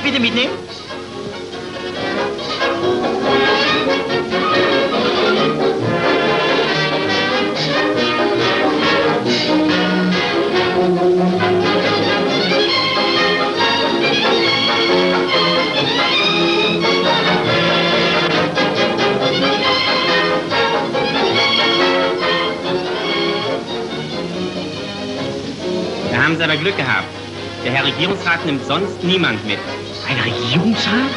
bitte mitnehmen? Da haben Sie aber Glück gehabt. Der Herr Regierungsrat nimmt sonst niemand mit. Ein Regierungsrat?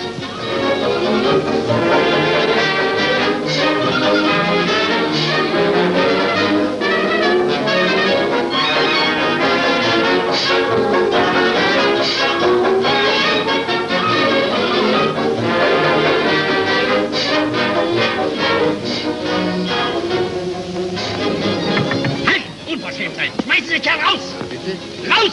Halt! Unverschämtheit! Schmeißen Sie den Kerl raus! Bitte? Raus!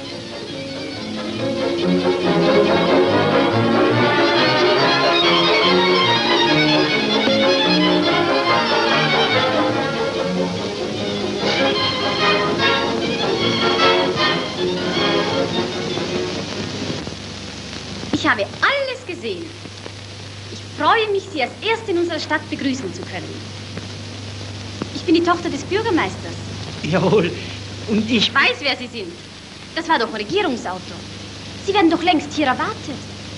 Ich habe alles gesehen. Ich freue mich, Sie als Erste in unserer Stadt begrüßen zu können. Ich bin die Tochter des Bürgermeisters. Jawohl. Und ich... Ich weiß, wer Sie sind. Das war doch ein Regierungsauto. Sie werden doch längst hier erwartet.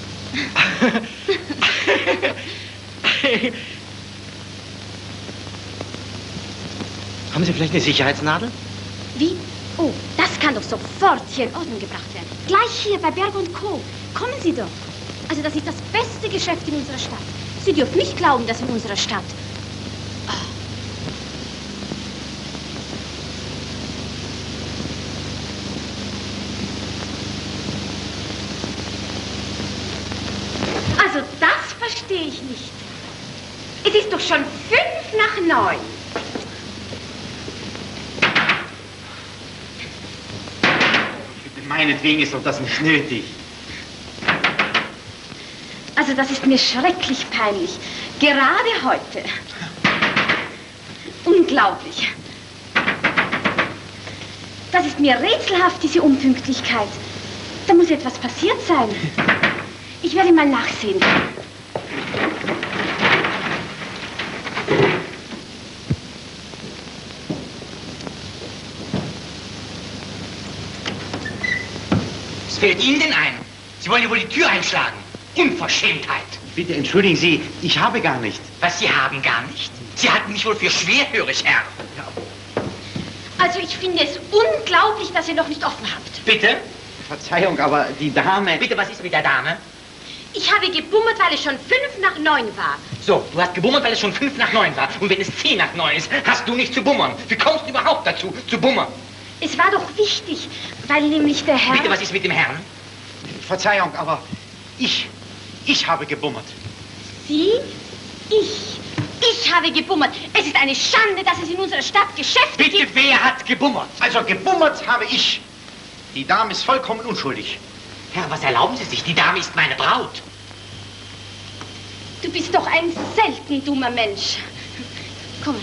Haben Sie vielleicht eine Sicherheitsnadel? Wie? Oh, das kann doch sofort hier in Ordnung gebracht werden. Gleich hier bei Berg & Co. Kommen Sie doch. Also das ist das beste Geschäft in unserer Stadt. Sie dürfen nicht glauben, dass in unserer Stadt... Also das verstehe ich nicht. Es ist doch schon 9:05. Meinetwegen ist doch das nicht nötig. Also das ist mir schrecklich peinlich. Gerade heute. Unglaublich. Das ist mir rätselhaft, diese Unpünktlichkeit. Da muss etwas passiert sein. Ich werde mal nachsehen. Was fällt Ihnen denn ein? Sie wollen ja wohl die Tür einschlagen. Unverschämtheit. Bitte entschuldigen Sie, ich habe gar nicht. Was, Sie haben gar nicht? Sie halten mich wohl für schwerhörig, Herr. Also ich finde es unglaublich, dass ihr noch nicht offen habt. Bitte? Verzeihung, aber die Dame... Bitte, was ist mit der Dame? Ich habe gebummert, weil es schon 8:55 war. So, du hast gebummert, weil es schon 8:55 war. Und wenn es 10:09 ist, hast du nicht zu bummern. Wie kommst du überhaupt dazu, zu bummern? Es war doch wichtig, weil nämlich der Herr... Bitte, was ist mit dem Herrn? Verzeihung, aber ich habe gebummert. Sie? Ich habe gebummert. Es ist eine Schande, dass es in unserer Stadt Geschäfte Bitte, gibt. wer hat gebummert? Also gebummert habe ich. Die Dame ist vollkommen unschuldig. Herr, was erlauben Sie sich? Die Dame ist meine Braut. Du bist doch ein selten dummer Mensch. Komm.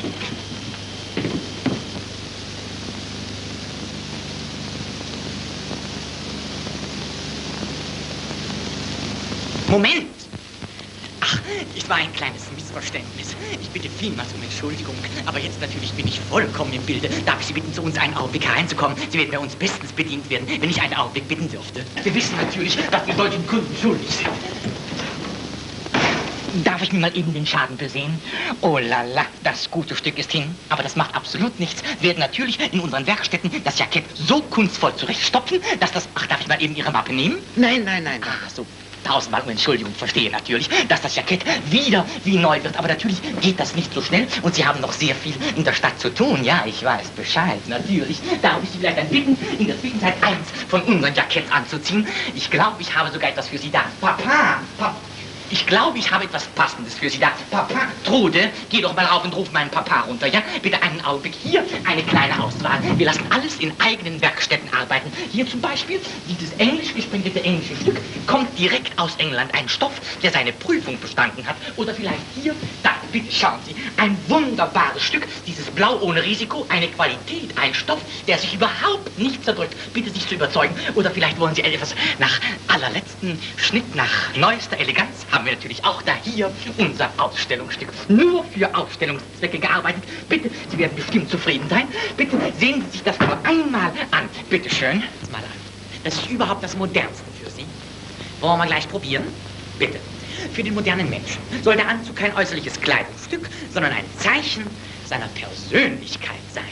Moment! Ach, es war ein kleines Missverständnis. Ich bitte vielmals um Entschuldigung, aber jetzt natürlich bin ich vollkommen im Bilde. Darf ich Sie bitten, zu uns einen Augenblick hereinzukommen? Sie werden bei uns bestens bedient werden, wenn ich einen Augenblick bitten dürfte. Wir wissen natürlich, dass wir deutschen Kunden schuldig sind. Darf ich mir mal eben den Schaden besehen? Oh la la, das gute Stück ist hin. Aber das macht absolut nichts. Wir werden natürlich in unseren Werkstätten das Jackett so kunstvoll zurechtstopfen, dass das... Ach, darf ich mal eben Ihre Mappe nehmen? Nein, nein, nein. Ach so. Tausendmal um Entschuldigung, verstehe natürlich, dass das Jackett wieder wie neu wird. Aber natürlich geht das nicht so schnell und Sie haben noch sehr viel in der Stadt zu tun. Ja, ich weiß Bescheid, natürlich. Darf ich Sie vielleicht dann bitten, in der Zwischenzeit eins von unseren Jacketts anzuziehen? Ich glaube, ich habe sogar etwas für Sie da. Papa! Ich glaube, ich habe etwas Passendes für Sie da. Papa, Trude, geh doch mal rauf und ruf meinen Papa runter, ja? Bitte einen Augenblick. Hier eine kleine Auswahl. Wir lassen alles in eigenen Werkstätten arbeiten. Hier zum Beispiel dieses englisch gesprenkelte englische Stück kommt direkt aus England. Ein Stoff, der seine Prüfung bestanden hat. Oder vielleicht hier, da, bitte schauen Sie, ein wunderbares Stück, dieses Blau ohne Risiko, eine Qualität, ein Stoff, der sich überhaupt nicht zerdrückt. Bitte sich zu überzeugen. Oder vielleicht wollen Sie etwas nach allerletzten Schnitt, nach neuester Eleganz, haben wir natürlich auch da hier unser Ausstellungsstück. Nur für Ausstellungszwecke gearbeitet. Bitte, Sie werden bestimmt zufrieden sein. Bitte sehen Sie sich das nur einmal an. Bitte schön. Mal an. Das ist überhaupt das Modernste für Sie. Wollen wir gleich probieren? Bitte. Für den modernen Menschen soll der Anzug kein äußerliches Kleidungsstück, sondern ein Zeichen seiner Persönlichkeit sein.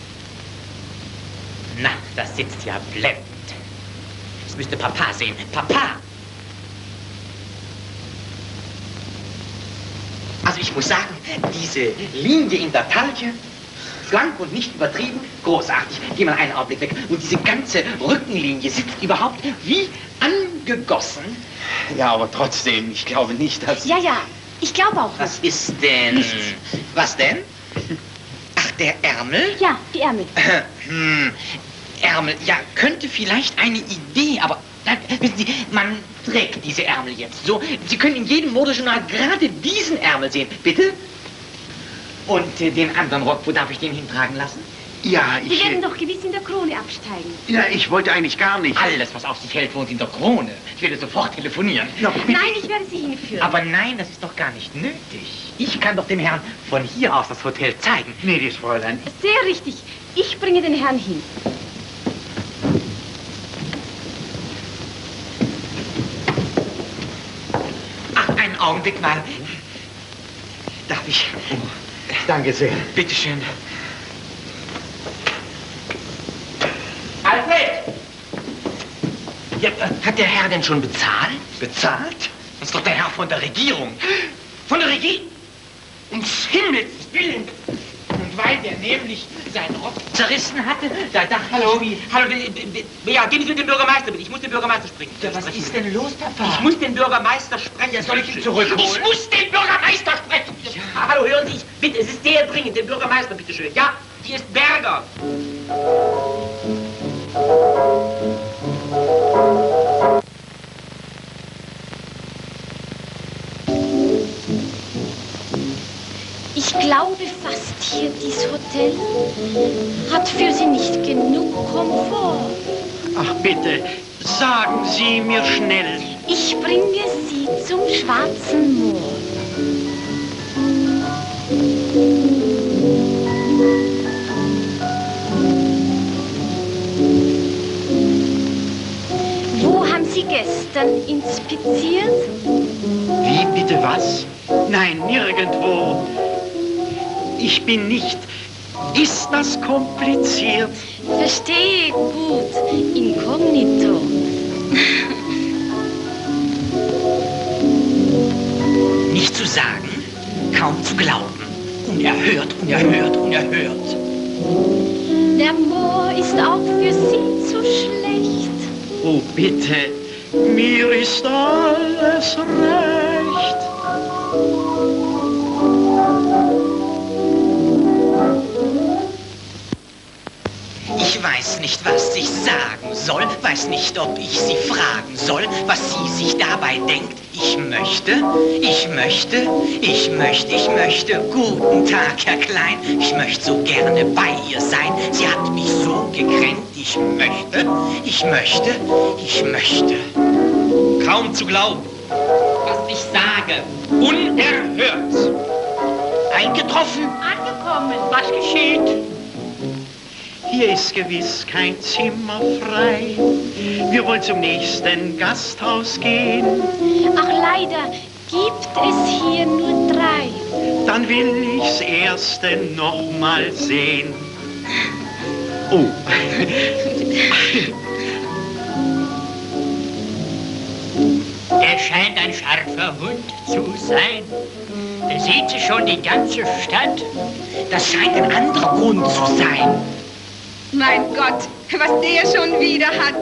Na, das sitzt ja blendend. Das müsste Papa sehen. Papa! Also ich muss sagen, diese Linie in der Taille, schlank und nicht übertrieben, großartig. Geh mal einen Augenblick weg. Und diese ganze Rückenlinie sitzt überhaupt wie angegossen. Ja, aber trotzdem, ich glaube nicht, dass... Ja, ja, ich glaube auch. Was ist denn... Nichts. Was denn? Ach, der Ärmel? Ja, die Ärmel. Ärmel, ja, könnte vielleicht eine Idee, aber... Wissen Sie, man trägt diese Ärmel jetzt so. Sie können in jedem Modejournal gerade diesen Ärmel sehen. Bitte? Und den anderen Rock, wo darf ich den hintragen lassen? Ja, Sie werden doch gewiss in der Krone absteigen. Ja, ich wollte eigentlich gar nicht. Alles, was auf sich hält, wohnt in der Krone. Ich werde sofort telefonieren. Ja, bitte. Nein, ich werde Sie hinführen. Aber nein, das ist doch gar nicht nötig. Ich kann doch dem Herrn von hier aus das Hotel zeigen. Gnädiges Fräulein. Sehr richtig. Ich bringe den Herrn hin. Ach, einen Augenblick mal. Darf ich? Danke sehr. Bitteschön. Alfred! Ja, hat der Herr denn schon bezahlt? Bezahlt? Das ist doch der Herr von der Regierung. Von der Regierung? Ums Himmels Willen. Und weil der nämlich seinen Rock zerrissen hatte, da dachte Hallo? ich... Hallo, ja, gehen Sie mit dem Bürgermeister bitte. Ich muss den Bürgermeister sprechen. Ja, was ist denn los, Papa? Ich muss den Bürgermeister sprechen. Soll ich ihn zurückholen? Ich muss den Bürgermeister sprechen. Ja. Hallo, hören Sie, bitte, es ist sehr dringend. Den Bürgermeister, bitte schön. Ja, hier ist Berger. Ich glaube fast hier, dieses Hotel hat für Sie nicht genug Komfort. Ach bitte, sagen Sie mir schnell. Ich bringe Sie zum Schwarzen Moor. Wo haben Sie gestern inspiziert? Wie bitte was? Nein, nirgendwo. Ich bin nicht... Ist das kompliziert? Verstehe gut. Inkognito. Nicht zu sagen, kaum zu glauben. Unerhört, unerhört, unerhört. Der Moor ist auch für Sie zu schlecht. Oh, bitte, mir ist alles recht. Ich weiß nicht, was ich sagen soll, weiß nicht, ob ich Sie fragen soll, was sie sich dabei denkt. Ich möchte, guten Tag, Herr Klein, ich möchte so gerne bei ihr sein. Sie hat mich so gekränkt, ich möchte. Kaum zu glauben, was ich sage. Unerhört. Eingetroffen. Angekommen. Was geschieht? Hier ist gewiss kein Zimmer frei. Wir wollen zum nächsten Gasthaus gehen. Ach, leider gibt es hier nur 3. Dann will ich's erste noch mal sehen. Oh. Er scheint ein scharfer Hund zu sein. Der sieht sich schon die ganze Stadt. Das scheint ein anderer Grund zu sein. Mein Gott, was der schon wieder hat.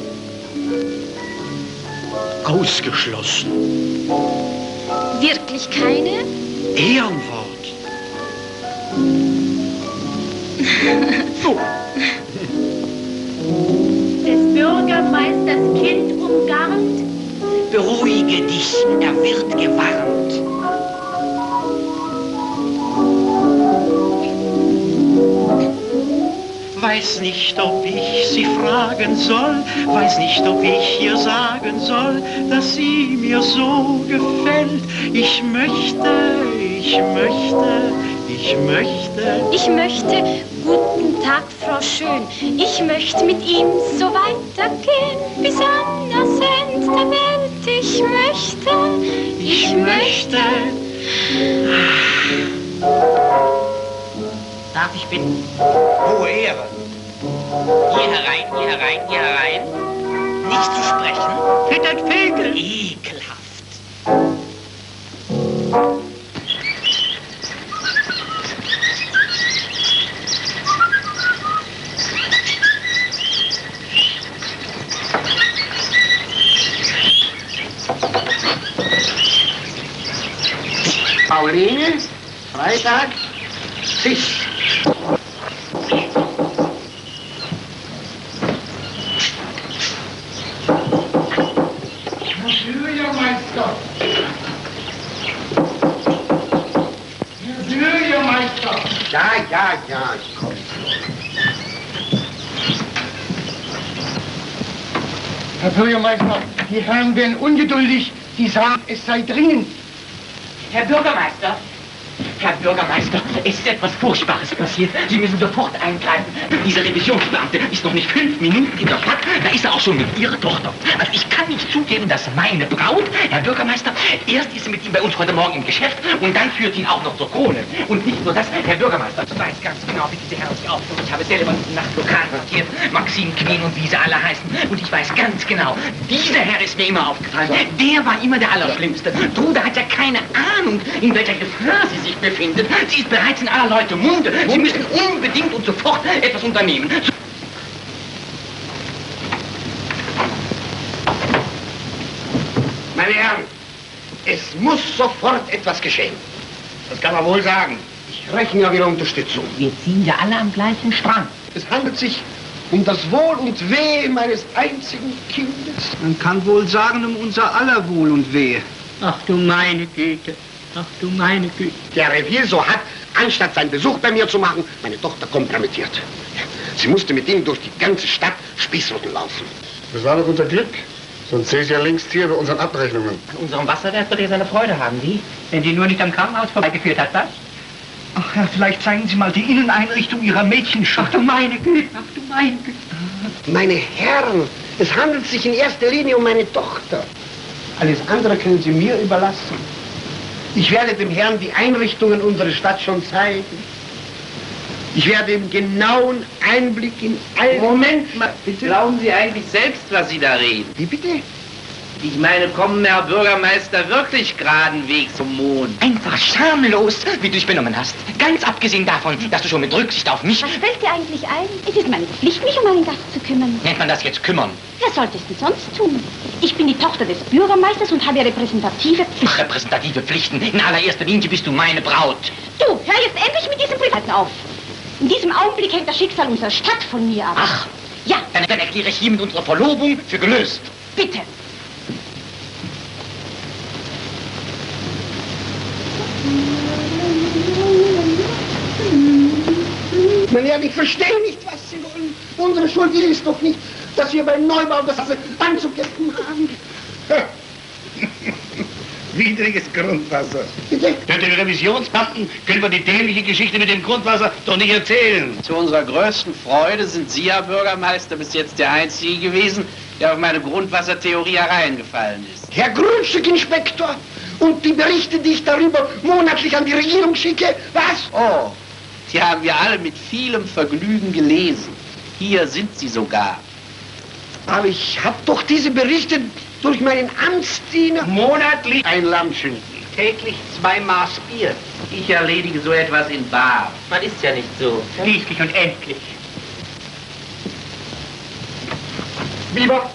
Ausgeschlossen. Wirklich keine? Ehrenwort. Oh. Des Bürgermeisters Kind umgarnt? Beruhige dich, er wird gewarnt. Weiß nicht, ob ich Sie fragen soll, weiß nicht, ob ich ihr sagen soll, dass sie mir so gefällt. Ich möchte, guten Tag, Frau Schön. Ich möchte mit ihm so weitergehen, bis an das Ende der Welt. Ich möchte. Darf ich bitten? Hohe Ehre. Hier herein, hier herein, hier herein. Nicht zu sprechen. Füttert Vögel. Ekelhaft. Pauline, Freitag, Tisch. Bürgermeister! Herr Bürgermeister! Ja, ich komme. Herr Bürgermeister, die Herren werden ungeduldig. Die sagen, es sei dringend. Herr Bürgermeister, es ist etwas Furchtbares passiert. Sie müssen sofort eingreifen. Dieser Revisionsbeamte ist noch nicht 5 Minuten in der Stadt. Da ist er auch schon mit Ihrer Tochter. Also ich kann nicht zugeben, dass meine Braut, Herr Bürgermeister, erst ist sie mit ihm bei uns heute Morgen im Geschäft und dann führt sie ihn auch noch zur Krone. Und nicht nur das, Herr Bürgermeister, ich weiß ganz genau, wie diese Herren sich aufführen. Ich habe selber nach Lokal quartiert, Maxim, Queen und wie sie alle heißen. Und ich weiß ganz genau, dieser Herr ist mir immer aufgefallen. Der war immer der Allerschlimmste. Trude hat ja keine Ahnung, in welcher Gefahr sie sich befindet. Sie ist bereits in aller Leute Munde. Sie müssen unbedingt und sofort etwas unternehmen. Meine Herren, es muss sofort etwas geschehen. Das kann man wohl sagen. Ich rechne ja wieder Unterstützung. Wir ziehen ja alle am gleichen Strang. Es handelt sich um das Wohl und Wehe meines einzigen Kindes. Man kann wohl sagen, um unser aller Wohl und Wehe. Ach du meine Güte. Ach du meine Güte. Der Reviersor hat, anstatt seinen Besuch bei mir zu machen, meine Tochter kompromittiert. Sie musste mit ihm durch die ganze Stadt Spießruten laufen. Das war doch unser Glück. Sonst sehe ich ja längst hier bei unseren Abrechnungen. An unserem Wasserwerk wird er seine Freude haben, wie? Wenn die nur nicht am Krankenhaus vorbeigeführt hat, was? Ach Herr, vielleicht zeigen Sie mal die Inneneinrichtung Ihrer Mädchenschule. Ach du meine Güte. Ach du meine Güte. Meine Herren, es handelt sich in erster Linie um meine Tochter. Alles andere können Sie mir überlassen. Ich werde dem Herrn die Einrichtungen unserer Stadt schon zeigen. Ich werde ihm genauen Einblick in all... Moment mal, bitte? Glauben Sie eigentlich selbst, was Sie da reden? Wie bitte? Ich meine, kommen Herr Bürgermeister wirklich geraden Weg zum Mond? Einfach schamlos, wie du dich benommen hast. Ganz abgesehen davon, dass du schon mit Rücksicht auf mich... Was fällt dir eigentlich ein? Es ist meine Pflicht, mich um meinen Gast zu kümmern. Nennt man das jetzt kümmern? Wer sollte es denn sonst tun? Ich bin die Tochter des Bürgermeisters und habe repräsentative Pflichten. Ach, repräsentative Pflichten. In allererster Linie bist du meine Braut. Du, hör jetzt endlich mit diesem Privaten auf. In diesem Augenblick hängt das Schicksal unserer Stadt von mir ab. Ach. Ja. Dann erkläre ich hiermit unsere Verlobung für gelöst. Bitte. Meine Herren, ich verstehe nicht, was Sie wollen. Unsere Schuld ist doch nicht, dass wir beim Neubau das anzukämpfen haben. Widriges Grundwasser. Bitte? Für den Revisionsbeamten können wir die dämliche Geschichte mit dem Grundwasser doch nicht erzählen. Zu unserer größten Freude sind Sie, Herr Bürgermeister, bis jetzt der Einzige gewesen, der auf meine Grundwassertheorie hereingefallen ist. Herr Grundstückinspektor, und die Berichte, die ich darüber monatlich an die Regierung schicke, was? Oh, die haben wir alle mit vielem Vergnügen gelesen. Hier sind sie sogar. Aber ich habe doch diese Berichte durch meinen Amtsdiener... Monatlich ein Lammschinken, täglich 2 Maß Bier. Ich erledige so etwas in bar. Man ist ja nicht so. Schließlich und endlich. Biber!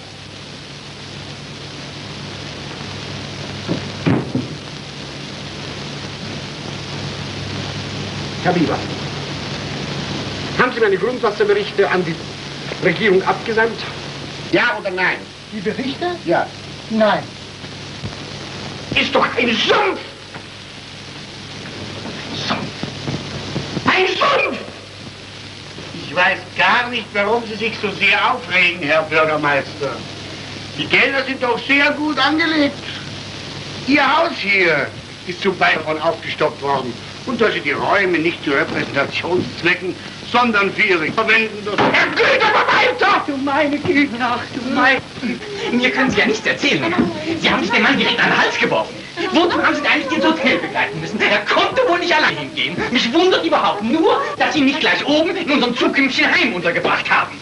Herr Bieber, haben Sie meine Grundwasserberichte an die Regierung abgesandt? Ja oder nein? Die Berichte? Ja. Nein. Ist doch ein Sumpf! Sumpf! Ein Sumpf! Ich weiß gar nicht, warum Sie sich so sehr aufregen, Herr Bürgermeister. Die Gelder sind doch sehr gut angelegt. Ihr Haus hier ist zum Teil davon aufgestockt worden. Und dass Sie die Räume nicht zu Repräsentationszwecken, sondern für Ihre verwenden dürfen. Herr Güte, aber weiter! Du meine Güte, ach du meine Güte. Mir können Sie ja nichts erzählen, Herr. Sie haben sich den Mann direkt an den Hals geworfen. Wozu haben Sie denn eigentlich ins Hotel begleiten müssen? Er konnte wohl nicht allein hingehen. Mich wundert überhaupt nur, dass Sie ihn nicht gleich oben in unserem zukünftigen Heim untergebracht haben.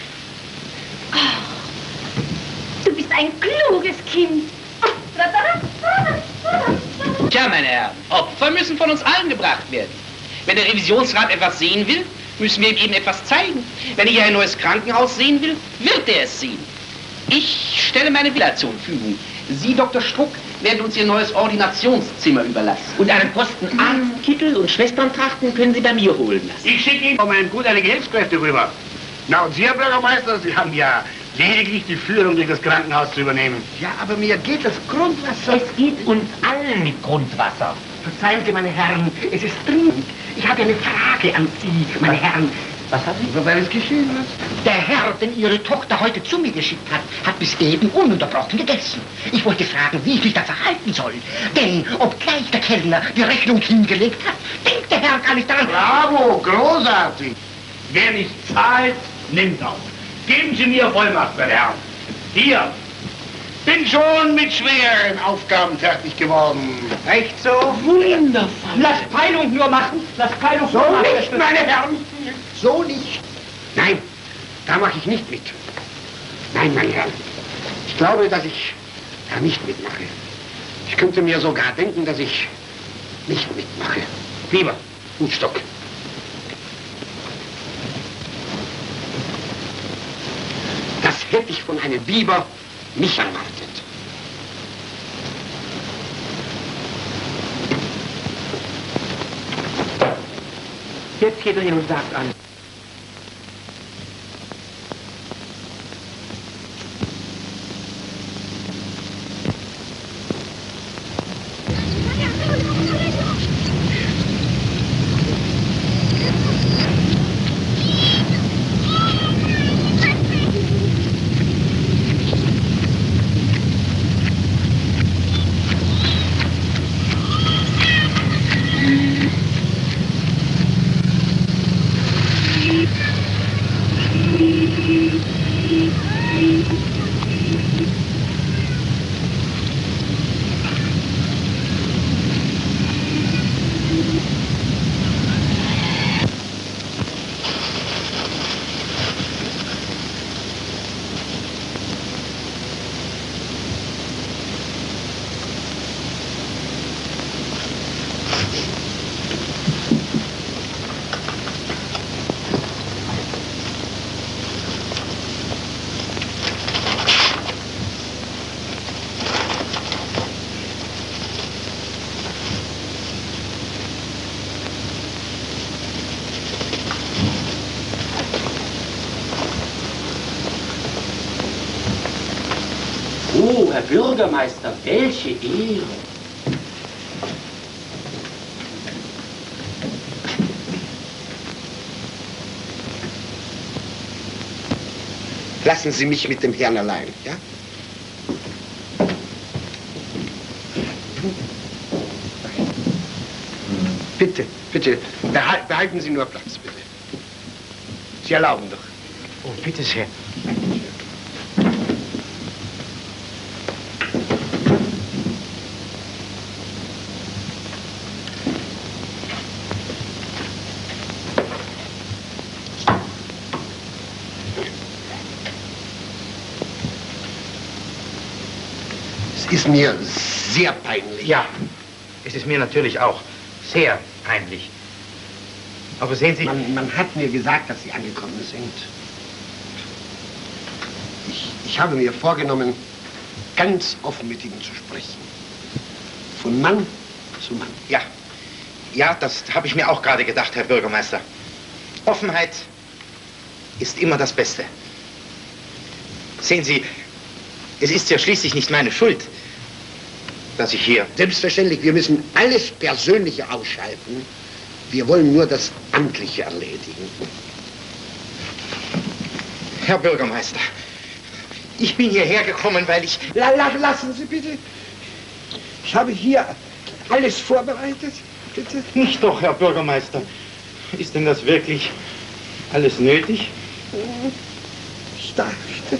Du bist ein kluges Kind. Tja, meine Herren, Opfer müssen von uns allen gebracht werden. Wenn der Revisionsrat etwas sehen will, müssen wir ihm eben etwas zeigen. Wenn er hier ein neues Krankenhaus sehen will, wird er es sehen. Ich stelle meine Villa zur Verfügung. Sie, Dr. Struck, werden uns Ihr neues Ordinationszimmer überlassen. Und einen Posten Arztkittel und Schwesterntrachten können Sie bei mir holen lassen. Ich schicke Ihnen um einen Gut einige Hilfskräfte rüber. Na, und Sie, Herr Bürgermeister, Sie haben ja lediglich die Führung durch das Krankenhaus zu übernehmen. Ja, aber mir geht das Grundwasser... Es geht uns allen mit Grundwasser. Verzeihen Sie, meine Herren, es ist dringend. Ich habe eine Frage an Sie, meine Herren. Was haben Sie? Weil es geschehen ist. Der Herr, den Ihre Tochter heute zu mir geschickt hat, hat bis eben ununterbrochen gegessen. Ich wollte fragen, wie ich mich da verhalten soll. Denn obgleich der Kellner die Rechnung hingelegt hat, denkt der Herr gar nicht daran. Bravo, großartig. Wer nicht zahlt, nimmt auf. Geben Sie mir Vollmacht, meine Herren. Hier. Bin schon mit schweren Aufgaben fertig geworden. Echt so? Wundervoll. Lass Peilung nur machen. Lass Peilung So nur machen. nicht, meine Herren. So nicht. Nein, da mache ich nicht mit. Nein, meine Herren. Ich glaube, dass ich da nicht mitmache. Ich könnte mir sogar denken, dass ich nicht mitmache. Lieber, Hutstock. Das hätte ich von einem Biber nicht erwartet. Jetzt geht er hin und sagt an. Oh, Herr Bürgermeister, welche Ehre. Lassen Sie mich mit dem Herrn allein, ja? Bitte, bitte, behalten Sie nur Platz, bitte. Sie erlauben doch. Oh, bitte sehr. Es ist mir sehr peinlich. Ja, es ist mir natürlich auch sehr peinlich. Aber sehen Sie... Man hat mir gesagt, dass Sie angekommen sind. Ich habe mir vorgenommen, ganz offen mit Ihnen zu sprechen. Von Mann zu Mann. Ja, ja, das habe ich mir auch gerade gedacht, Herr Bürgermeister. Offenheit ist immer das Beste. Sehen Sie, es ist ja schließlich nicht meine Schuld, dass ich hier... Selbstverständlich, wir müssen alles Persönliche ausschalten. Wir wollen nur das Amtliche erledigen. Herr Bürgermeister, ich bin hierher gekommen, weil ich... Lassen Sie bitte. Ich habe hier alles vorbereitet. Bitte. Nicht doch, Herr Bürgermeister. Ist denn das wirklich alles nötig? Ich dachte.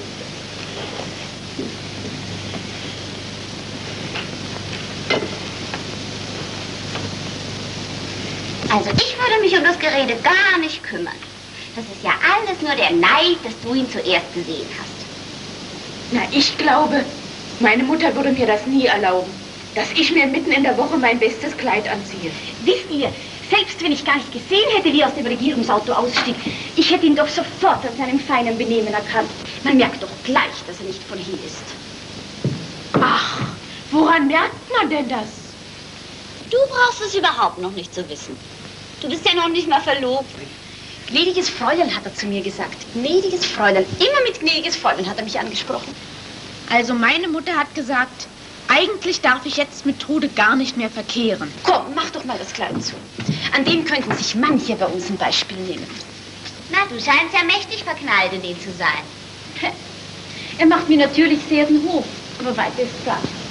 Also ich würde mich um das Gerede gar nicht kümmern. Das ist ja alles nur der Neid, dass du ihn zuerst gesehen hast. Na, ich glaube, meine Mutter würde mir das nie erlauben, dass ich mir mitten in der Woche mein bestes Kleid anziehe. Wisst ihr, selbst wenn ich gar nicht gesehen hätte, wie er aus dem Regierungsauto ausstieg, ich hätte ihn doch sofort an seinem feinen Benehmen erkannt. Man merkt doch gleich, dass er nicht von hier ist. Ach, woran merkt man denn das? Du brauchst es überhaupt noch nicht zu wissen. Du bist ja noch nicht mal verlobt. Gnädiges Fräulein, hat er zu mir gesagt. Gnädiges Fräulein. Immer mit gnädiges Fräulein hat er mich angesprochen. Also meine Mutter hat gesagt, eigentlich darf ich jetzt mit Trude gar nicht mehr verkehren. Komm, mach doch mal das Kleid zu. An dem könnten sich manche bei uns ein Beispiel nehmen. Na, du scheinst ja mächtig verknallt in den zu sein. Er macht mir natürlich sehr den Hof, aber weiter ist gar nichts.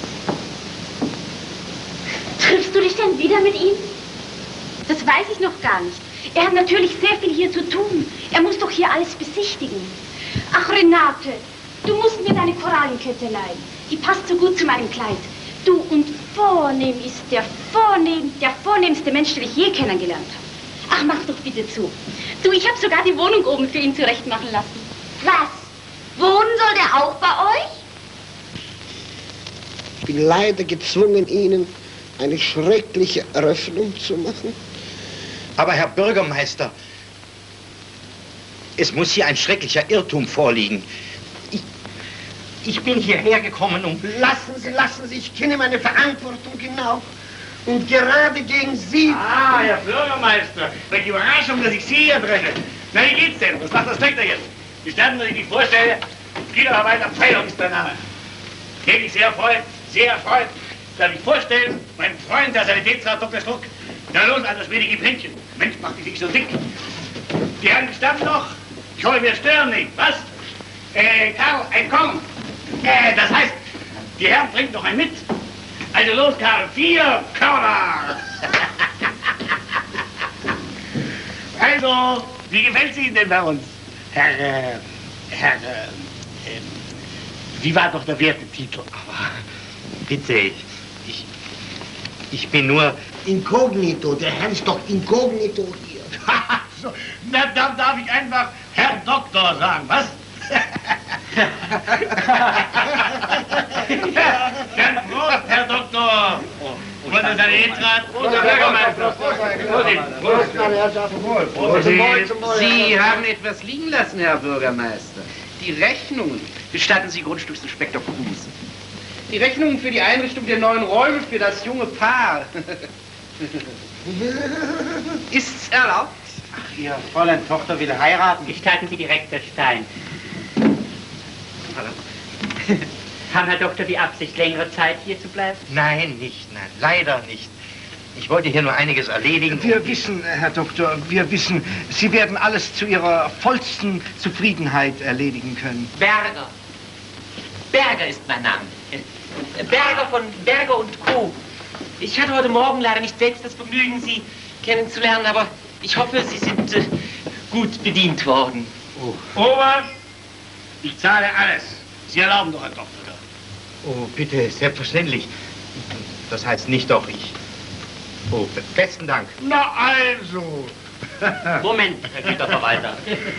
Triffst du dich denn wieder mit ihm? Das weiß ich noch gar nicht. Er hat natürlich sehr viel hier zu tun. Er muss doch hier alles besichtigen. Ach, Renate, du musst mir deine Korallenkette leihen. Die passt so gut zu meinem Kleid. Du, und vornehm ist der vornehmste Mensch, den ich je kennengelernt habe. Ach, mach doch bitte zu. Du, ich habe sogar die Wohnung oben für ihn zurechtmachen lassen. Was? Wohnen soll der auch bei euch? Ich bin leider gezwungen, Ihnen eine schreckliche Eröffnung zu machen. Aber Herr Bürgermeister, es muss hier ein schrecklicher Irrtum vorliegen. Ich bin hierher gekommen, um... Lassen Sie, ich kenne meine Verantwortung genau. Und gerade gegen Sie... Ah, Herr Bürgermeister, welche Überraschung, dass ich Sie hier treffe. Na, wie geht's denn? Was macht das Töchter jetzt? Gestatten, dass ich mich vorstelle, Gliederarbeit Abteilung ist der Name. Täglich sehr erfreut, darf ich vorstellen, mein Freund, der Sanitätsrat Dr. Struck. Na los, alter schwierige Plänkchen. Mensch, macht dich nicht so dick. Die Herren gestatten noch? Ich hoffe, wir stören nicht, was? Karl, komm. Das heißt, die Herren trinken noch ein mit. Also los, Karl, 4 Körner. Also, wie gefällt es Ihnen denn bei uns? Wie war doch der werte Titel? Aber bitte, ich bin nur... Inkognito, der Herr ist doch inkognito hier. So, na, dann darf ich einfach Herr Doktor sagen, was? Dann Prost, Herr Doktor. Und der Sanitätsrat und der Bürgermeister. Sie haben etwas liegen lassen, Herr Bürgermeister. Die Rechnungen. Gestatten Sie, Grundstücksinspektor Kruse. Die Rechnungen für die Einrichtung der neuen Räume für das junge Paar. Ist's erlaubt? Ach, Ihr Fräulein Tochter will heiraten. Gestatten Sie, Direktor Stein. Haben Herr Doktor die Absicht, längere Zeit hier zu bleiben? Nein, leider nicht. Ich wollte hier nur einiges erledigen. Wir wissen, Herr Doktor, Sie werden alles zu Ihrer vollsten Zufriedenheit erledigen können. Berger ist mein Name. Berger von Berger und Co. Ich hatte heute Morgen leider nicht selbst das Vergnügen, Sie kennenzulernen, aber ich hoffe, Sie sind gut bedient worden. Ober, ich zahle alles. Sie erlauben doch, Herr Doktor. Oh, bitte, selbstverständlich. Das heißt nicht doch, ich... Oh, besten Dank. Na also. Moment, Herr Güterverwalter.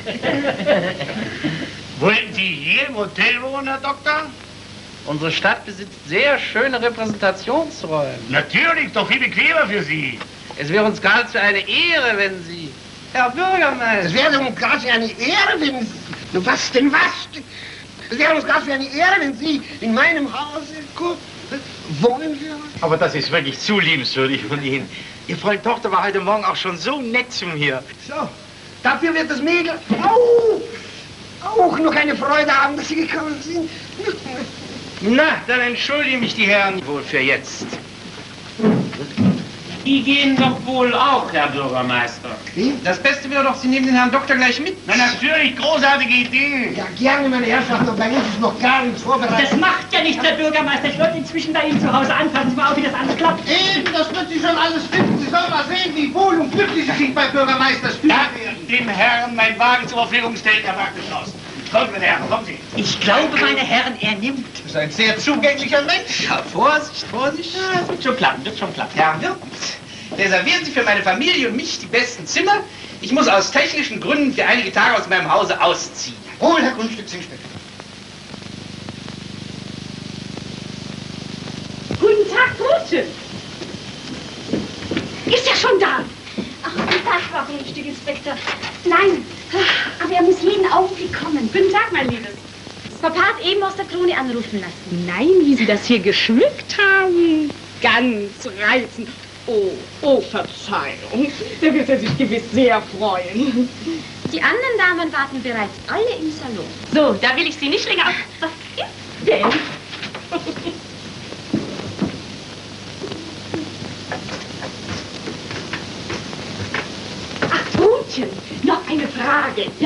Wollen Sie hier im Hotel wohnen, Herr Doktor? Unsere Stadt besitzt sehr schöne Repräsentationsräume. Natürlich, doch viel bequemer für Sie. Es wäre uns geradezu eine Ehre, wenn Sie... Herr Bürgermeister... Es wäre uns geradezu eine Ehre, wenn Sie... Was denn, was? Es wäre uns geradezu eine Ehre, wenn Sie in meinem Hause wohnen würden. Aber das ist wirklich zu liebenswürdig von Ihnen. Ihr Freund Tochter war heute Morgen auch schon so nett zu mir. So, dafür wird das Mädel auch noch eine Freude haben, dass Sie gekommen sind. Na, dann entschuldigen mich die Herren wohl für jetzt. Die gehen doch wohl auch, Herr Bürgermeister. Wie? Das Beste wäre doch, Sie nehmen den Herrn Doktor gleich mit. Na natürlich, großartige Idee. Ja, gerne, meine Herrschaften, aber bei uns ist noch gar nichts vorbereitet. Das macht ja nichts, Herr Bürgermeister. Ich wollte inzwischen bei Ihnen zu Hause anpassen, mal auf, wie das alles klappt. Eben, das wird sich schon alles finden. Sie sollen mal sehen, wie wohl und glücklich Sie sich bei Bürgermeisters fühlen werden. Dem Herrn mein Wagen zur Verfügung stellen, Herr Wagenschloss. Kommen, meine Herren, kommen Sie. Ich glaube, meine Herren, er nimmt. Das ist ein sehr zugänglicher Mensch. Ja, Vorsicht, Vorsicht. Ja, das wird schon klappen, wird schon klappen. Herr Wirt, reservieren Sie für meine Familie und mich die besten Zimmer. Ich muss aus technischen Gründen für einige Tage aus meinem Hause ausziehen. Wohl, Herr Grundstücksinspektor. Guten Tag, Gute. Ist ja schon da. Ach, guten Tag, Frau Grundstückinspektor. Nein, aber er muss jeden Augenblick kommen. Guten Tag, mein Liebes. Papa hat eben aus der Krone anrufen lassen. Nein, wie Sie das hier geschmückt haben. Ganz reizend. Oh, Verzeihung. Da wird er sich gewiss sehr freuen. Die anderen Damen warten bereits alle im Salon. So, da will ich Sie nicht länger auf... Was ist denn? Ach, Brutchen, noch eine Frage, ja?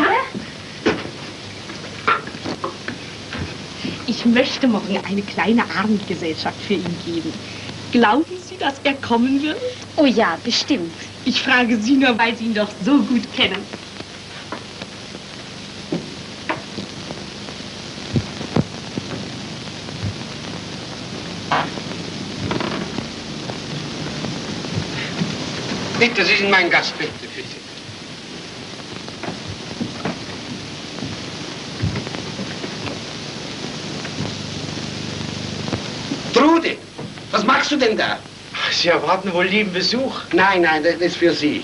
Ich möchte morgen eine kleine Abendgesellschaft für ihn geben. Glauben Sie, dass er kommen wird? Oh ja, bestimmt. Ich frage Sie nur, weil Sie ihn doch so gut kennen. Bitte, Sie sind mein Gast, bitte, bitte. Trude, was machst du denn da? Sie erwarten wohl lieben Besuch. Nein, das ist für Sie.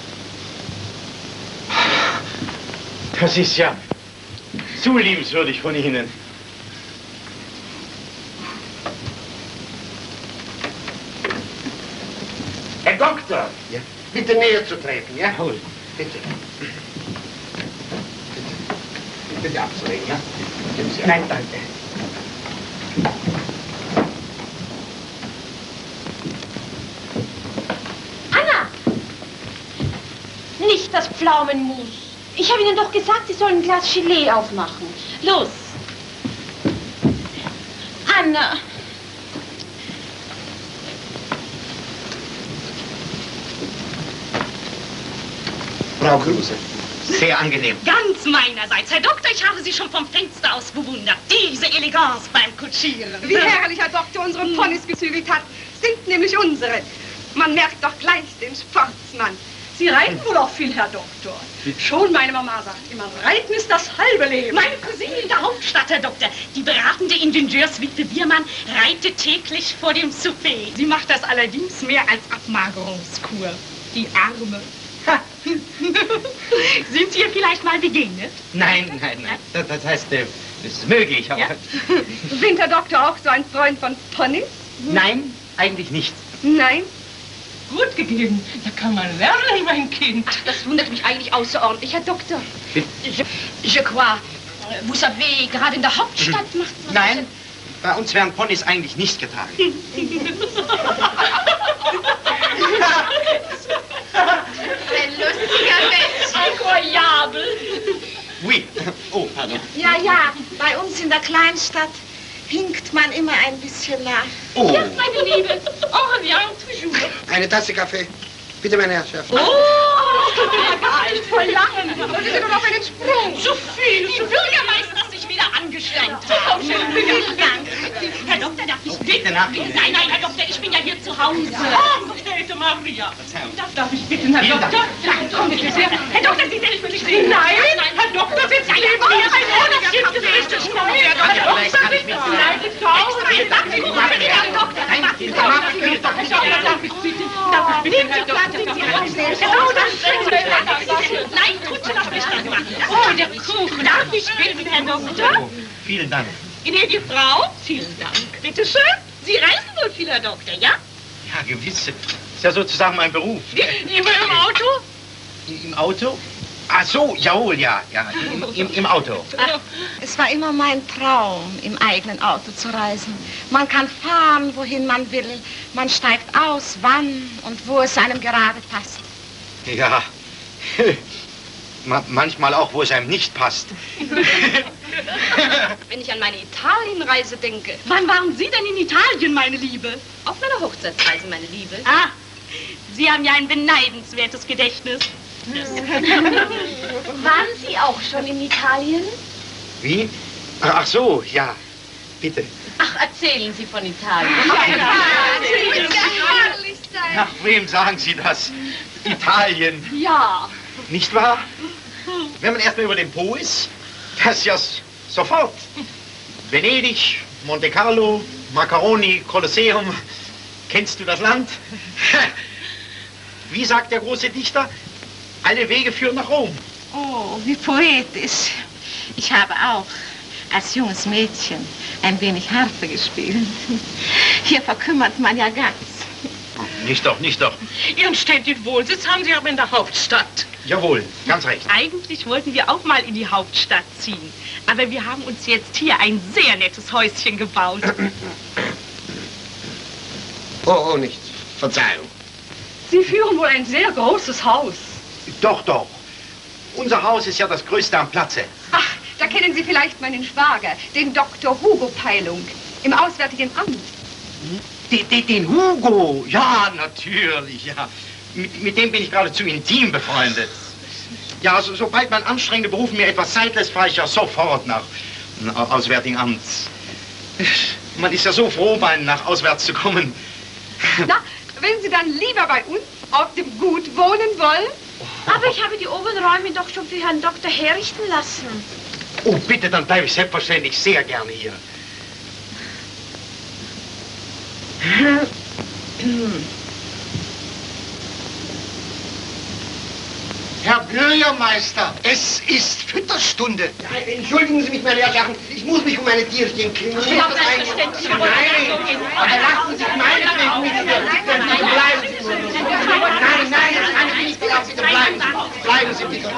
Das ist ja zu liebenswürdig von Ihnen. Herr Doktor, ja? Bitte näher zu treten, ja? Jawohl. Bitte. Bitte abzulegen, ja? Nein, danke. Anna! Nicht das Pflaumenmus. Ich habe Ihnen doch gesagt, Sie sollen ein Glas Gelee aufmachen. Los! Anna! Frau Kruse, sehr angenehm. Ganz meinerseits. Herr Doktor, ich habe Sie schon vom Fenster aus bewundert. Diese Eleganz beim Kutschieren. Wie herrlich Herr Doktor unsere Ponys gezügelt hat. Sind nämlich unsere. Man merkt doch gleich den Sportsmann. Sie reiten wohl auch viel, Herr Doktor. Schon meine Mama sagt immer, Reiten ist das halbe Leben. Meine Cousine in der Hauptstadt, Herr Doktor. Die beratende Ingenieurswitwe Biermann reitet täglich vor dem Souper. Sie macht das allerdings mehr als Abmagerungskur. Die Arme. Sind Sie ihr vielleicht mal begegnet? Nein. Das heißt, das ist möglich, aber... Ja. Sind Herr Doktor auch so ein Freund von Ponys? Nein, eigentlich nicht. Nein? Gut gegeben. Da kann man lernen, mein Kind. Ach, das wundert mich eigentlich außerordentlich, Herr Doktor. Je crois. Vous savez, gerade in der Hauptstadt macht man... Nein, bei uns werden Ponys eigentlich nicht getragen. Ein lustiger Mensch. Incroyable. Oui. Oh, pardon. Ja, bei uns in der Kleinstadt hinkt man immer ein bisschen nach. Oh. Ja, meine Liebe. Au revoir, toujours. Eine Tasse Kaffee. Bitte, meine Herrschaft. Oh, das tut mir gar nicht verlangen. Das ist doch noch einen Sprung. Zu viel. Die Bürgermeister sich wieder angestrengt haben. Vielen Dank. Herr Doktor, darf ich bitten? Bitte nach Ihnen. Nein, Herr Doktor, ich bin ja hier zu Hause. Oh, Käthe Maria. Darf ich bitten, Herr Doktor? Ja, komm bitte sehr. Herr Doktor, Sie sind für mich drin. Nein, Herr Doktor, sind Sie neben mir? Das sind richtig schnell. Herr Doktor, bitte. Nein, die Frau. Herr Doktor, darf ich bitten? Darf ich bitten, Herr Doktor? Nein, Kutsche, lass mich das machen. Oh, der Kuchen. Darf ich bitten, Herr Doktor? Oh, vielen Dank. Gnädige Frau, vielen Dank. Bitte schön. Sie reisen wohl viel, Herr Doktor, ja? Ja, gewiss. Ist ja sozusagen mein Beruf. Immer im Auto? Im Auto? Ach so, jawohl, ja, im Auto. Ach, es war immer mein Traum, im eigenen Auto zu reisen. Man kann fahren, wohin man will. Man steigt aus, wann und wo es einem gerade passt. Ja, manchmal auch, wo es einem nicht passt. Wenn ich an meine Italienreise denke. Wann waren Sie denn in Italien, meine Liebe? Auf meiner Hochzeitsreise, meine Liebe. Ah, Sie haben ja ein beneidenswertes Gedächtnis. Waren Sie auch schon in Italien? Wie? Ach so, ja, bitte. Ach, erzählen Sie von Italien. Ach, wem sagen Sie das? Italien. Ja. Nicht wahr? Wenn man erstmal über den Po ist, das ja sofort. Venedig, Monte Carlo, Macaroni, Kolosseum. Kennst du das Land? Wie sagt der große Dichter? Alle Wege führen nach Rom. Oh, wie poetisch. Ich habe auch als junges Mädchen ein wenig Harfe gespielt. Hier verkümmert man ja ganz. Nicht doch, nicht doch. Ihren städtischen Wohnsitz haben Sie aber in der Hauptstadt. Jawohl, ganz recht. Eigentlich wollten wir auch mal in die Hauptstadt ziehen. Aber wir haben uns jetzt hier ein sehr nettes Häuschen gebaut. Oh, nichts. Verzeihung. Sie führen wohl ein sehr großes Haus. Doch, doch. Unser Haus ist ja das größte am Platze. Ach, da kennen Sie vielleicht meinen Schwager, den Dr. Hugo Peilung, im Auswärtigen Amt. Den Hugo? Ja, natürlich, ja. Mit dem bin ich geradezu intim befreundet. Ja, also, sobald mein anstrengender Beruf mir etwas Zeit lässt, fahre ich ja sofort nach Auswärtigen Amt. Man ist ja so froh, nach auswärts zu kommen. Na, wenn Sie dann lieber bei uns auf dem Gut wohnen wollen? Aber ich habe die oberen Räume doch schon für Herrn Doktor herrichten lassen. Oh, bitte, dann bleibe ich selbstverständlich sehr gerne hier. Herr Bürgermeister, es ist Fütterstunde. Ja, entschuldigen Sie mich, meine Herrschaften, ich muss mich um meine Tierchen kümmern. Nein, aber lassen Sie sich meinetwegen nicht bitte. Bleiben Sie nur. Nein, das kann ich nicht. Bitte bleiben Sie. Bleiben Sie bitte.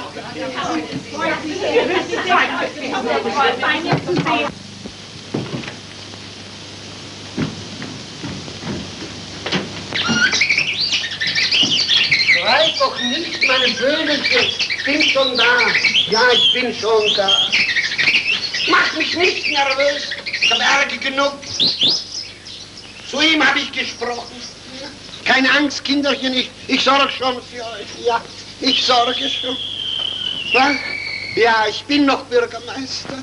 Schreit doch nicht, meine Vögelchen. Ich bin schon da. Ja, ich bin schon da. Mach mich nicht nervös. Ich habe Ärger genug. Zu ihm habe ich gesprochen. Keine Angst, Kinderchen, ich sorge schon für euch. Ja, ich sorge schon. Was? Ja, ich bin noch Bürgermeister.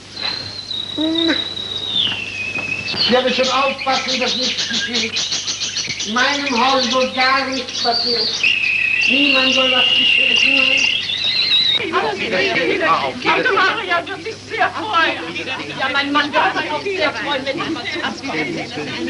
Ich werde schon aufpassen, dass nichts geschieht. In meinem Haus soll gar nichts passieren. Niemand soll was geschehen. Tante Maria wird sich sehr freuen. Ja, mein Mann wird sich auch sehr freuen, wenn ich mal zu uns komme.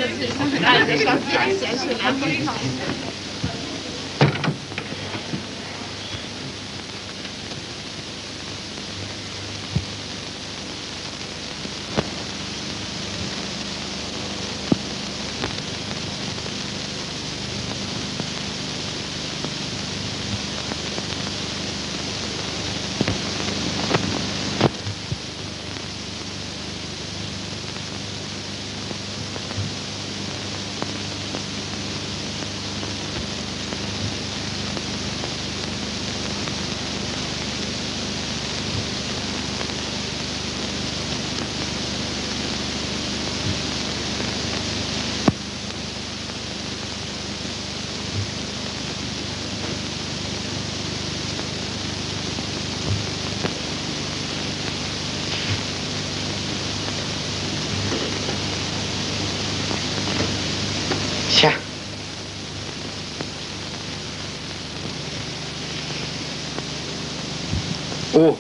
Tja. Oh.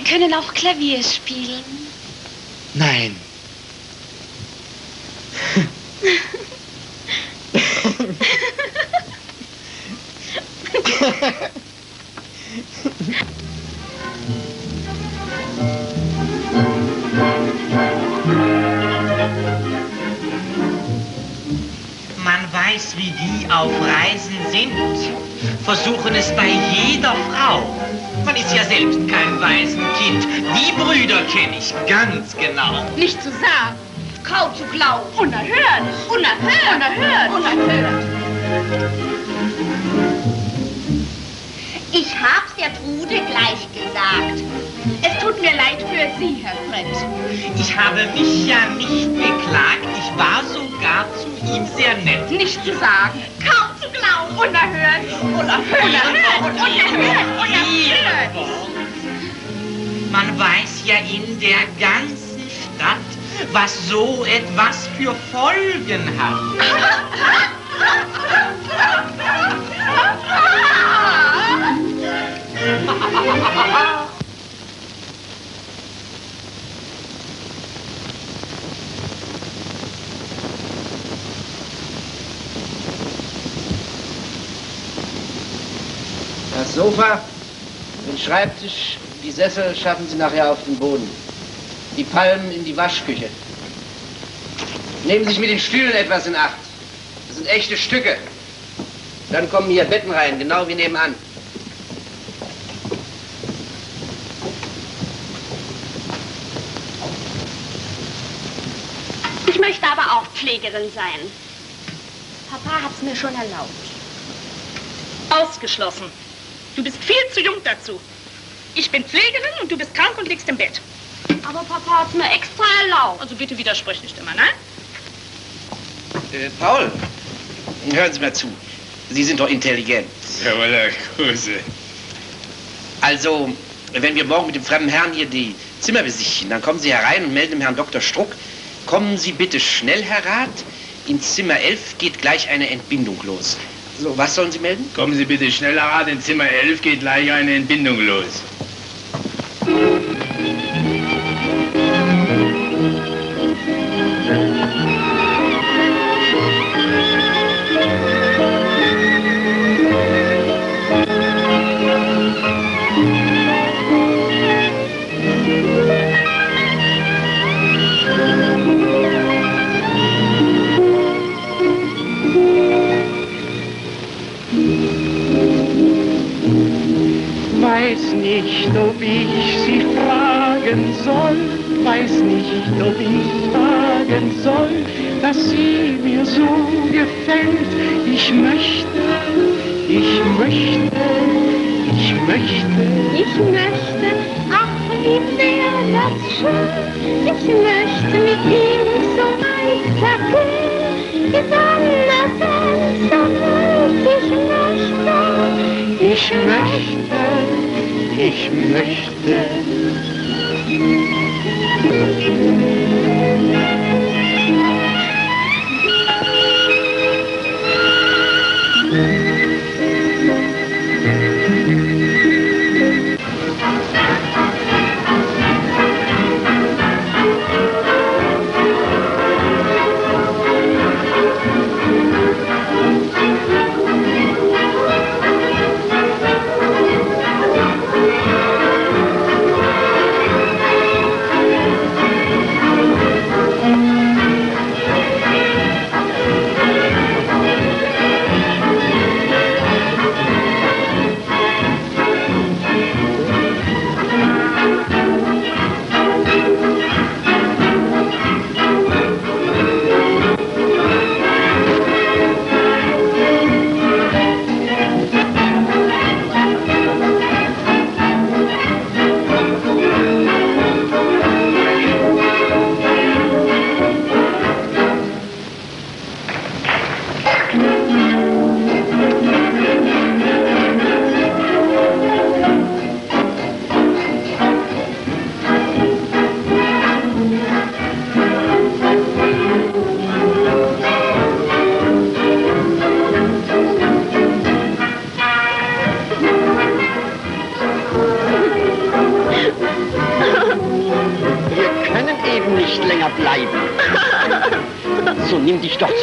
können auch Klavier spielen. Nein. Man weiß, wie die auf Reisen sind. Versuchen es bei jeder Frau. Man ist ja selbst kein Waisenkind. Die Brüder kenne ich ganz genau. Nicht zu sagen, kaum zu glauben. Unerhört. Unerhört. Unerhört. Unerhört. Ich hab's der Trude gleich gesagt. Es tut mir leid für Sie, Herr Fred. Ich habe mich ja nicht beklagt. Ich war sogar zu ihm sehr nett. Nicht zu sagen, kaum zu glauben. Unerhört. Unerhört. Unerhört. Unerhört. Man weiß ja in der ganzen Stadt, was so etwas für Folgen hat. Das Sofa, den Schreibtisch, die Sessel schaffen Sie nachher auf den Boden. Die Palmen in die Waschküche. Nehmen Sie sich mit den Stühlen etwas in Acht. Das sind echte Stücke. Dann kommen hier Betten rein, genau wie nebenan. Ich möchte aber auch Pflegerin sein. Papa hat's mir schon erlaubt. Ausgeschlossen. Du bist viel zu jung dazu. Ich bin Pflegerin und du bist krank und liegst im Bett. Aber Papa hat's mir extra erlaubt. Also bitte widersprich nicht immer, nein? Paul, hören Sie mal zu. Sie sind doch intelligent. Jawohl, Grüße. Also, wenn wir morgen mit dem fremden Herrn hier die Zimmer besichtigen, dann kommen Sie herein und melden dem Herrn Dr. Struck, kommen Sie bitte schnell, Herr Rat. In Zimmer 11 geht gleich eine Entbindung los. So, was sollen Sie melden? Kommen Sie bitte schnell, Herr Rat. In Zimmer 11 geht gleich eine Entbindung los. Weiß nicht, ob ich sie fragen soll, weiß nicht, ob ich fragen soll, dass sie mir so gefällt. Ich möchte, ach, wie wäre das schön. Ich möchte mit ihm so weitergehen. Die Sonne brennt so gut, ich möchte.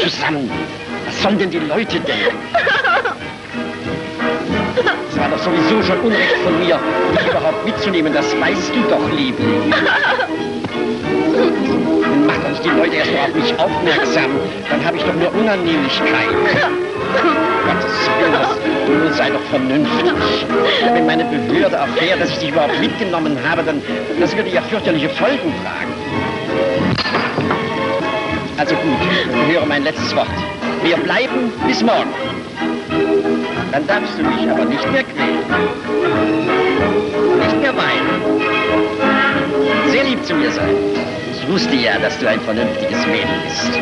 zusammen. Was sollen denn die Leute denken? Es war doch sowieso schon Unrecht von mir, dich überhaupt mitzunehmen. Das weißt du doch, Liebling. Dann macht uns die Leute erst mal auf mich aufmerksam. Dann habe ich doch nur Unannehmlichkeiten. Gottes Willen, nun sei doch vernünftig. Wenn meine Behörde erfährt, dass ich dich überhaupt mitgenommen habe, dann das würde ja fürchterliche Folgen tragen. Also gut, höre mein letztes Wort. Wir bleiben bis morgen. Dann darfst du mich aber nicht mehr quälen. Nicht mehr weinen. Sehr lieb zu mir sein. Ich wusste ja, dass du ein vernünftiges Mädel bist.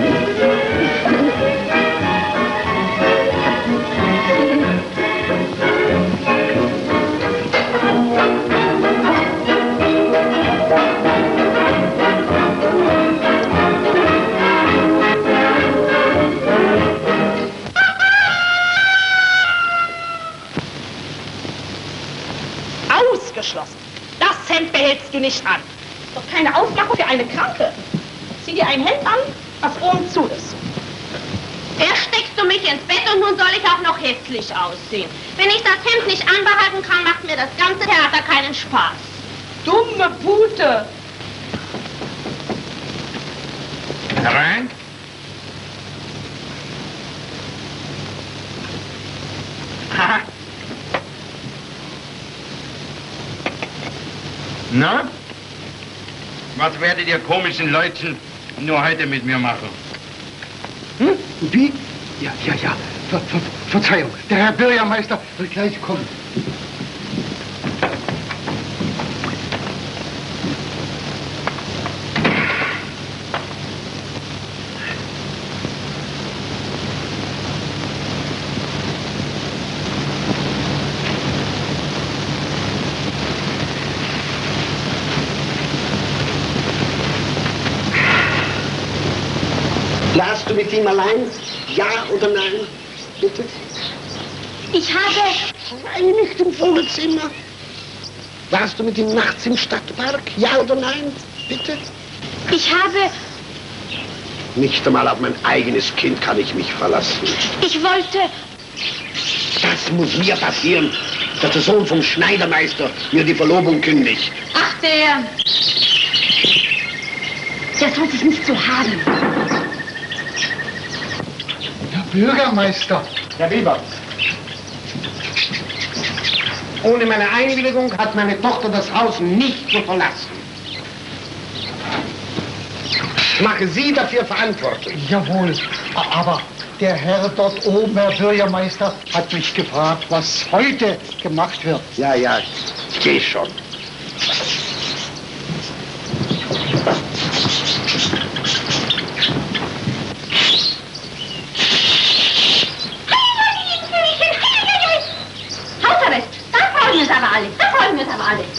Ausgeschlossen. Das Hemd behältst du nicht an. Doch keine Aufmachung für eine Kranke. Zieh dir ein Hemd an, was oben zu ist. Erst steckst du mich ins Bett und nun soll ich auch noch hässlich aussehen. Wenn ich das Hemd nicht anbehalten kann, macht mir das ganze Theater keinen Spaß. Dumme Pute! Herein? Ha. Na? Was werdet ihr komischen Leuten nur heute mit mir machen? Hm? Wie? Ja. Verzeihung, der Herr Bürgermeister wird gleich kommen. Warst du mit ihm allein? Ja oder nein? Bitte? Ich habe... Nein, nicht im Vogelzimmer. Warst du mit ihm nachts im Stadtpark? Ja oder nein? Bitte? Ich habe... Nicht einmal auf mein eigenes Kind kann ich mich verlassen. Ich wollte... Das muss mir passieren, dass der Sohn vom Schneidermeister mir die Verlobung kündigt. Ach, der soll sich nicht so haben. Bürgermeister. Herr Weber. Ohne meine Einwilligung hat meine Tochter das Haus nicht zu verlassen. Ich mache Sie dafür verantwortlich. Jawohl, aber der Herr dort oben, Herr Bürgermeister, hat mich gefragt, was heute gemacht wird. Ja, ich gehe schon. Da freuen wir uns aber alle.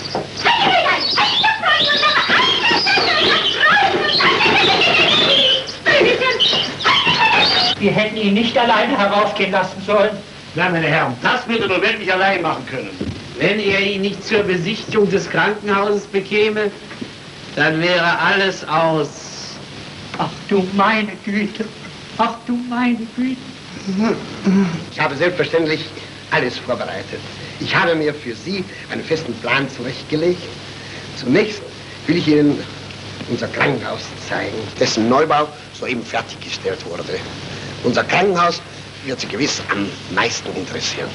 Wir hätten ihn nicht alleine herausgehen lassen sollen. Na, meine Herren, das wird er nur wirklich allein machen können. Wenn er ihn nicht zur Besichtigung des Krankenhauses bekäme, dann wäre alles aus. Ach du meine Güte. Ach du meine Güte. Ich habe selbstverständlich alles vorbereitet. Ich habe mir für Sie einen festen Plan zurechtgelegt. Zunächst will ich Ihnen unser Krankenhaus zeigen, dessen Neubau soeben fertiggestellt wurde. Unser Krankenhaus wird Sie gewiss am meisten interessieren.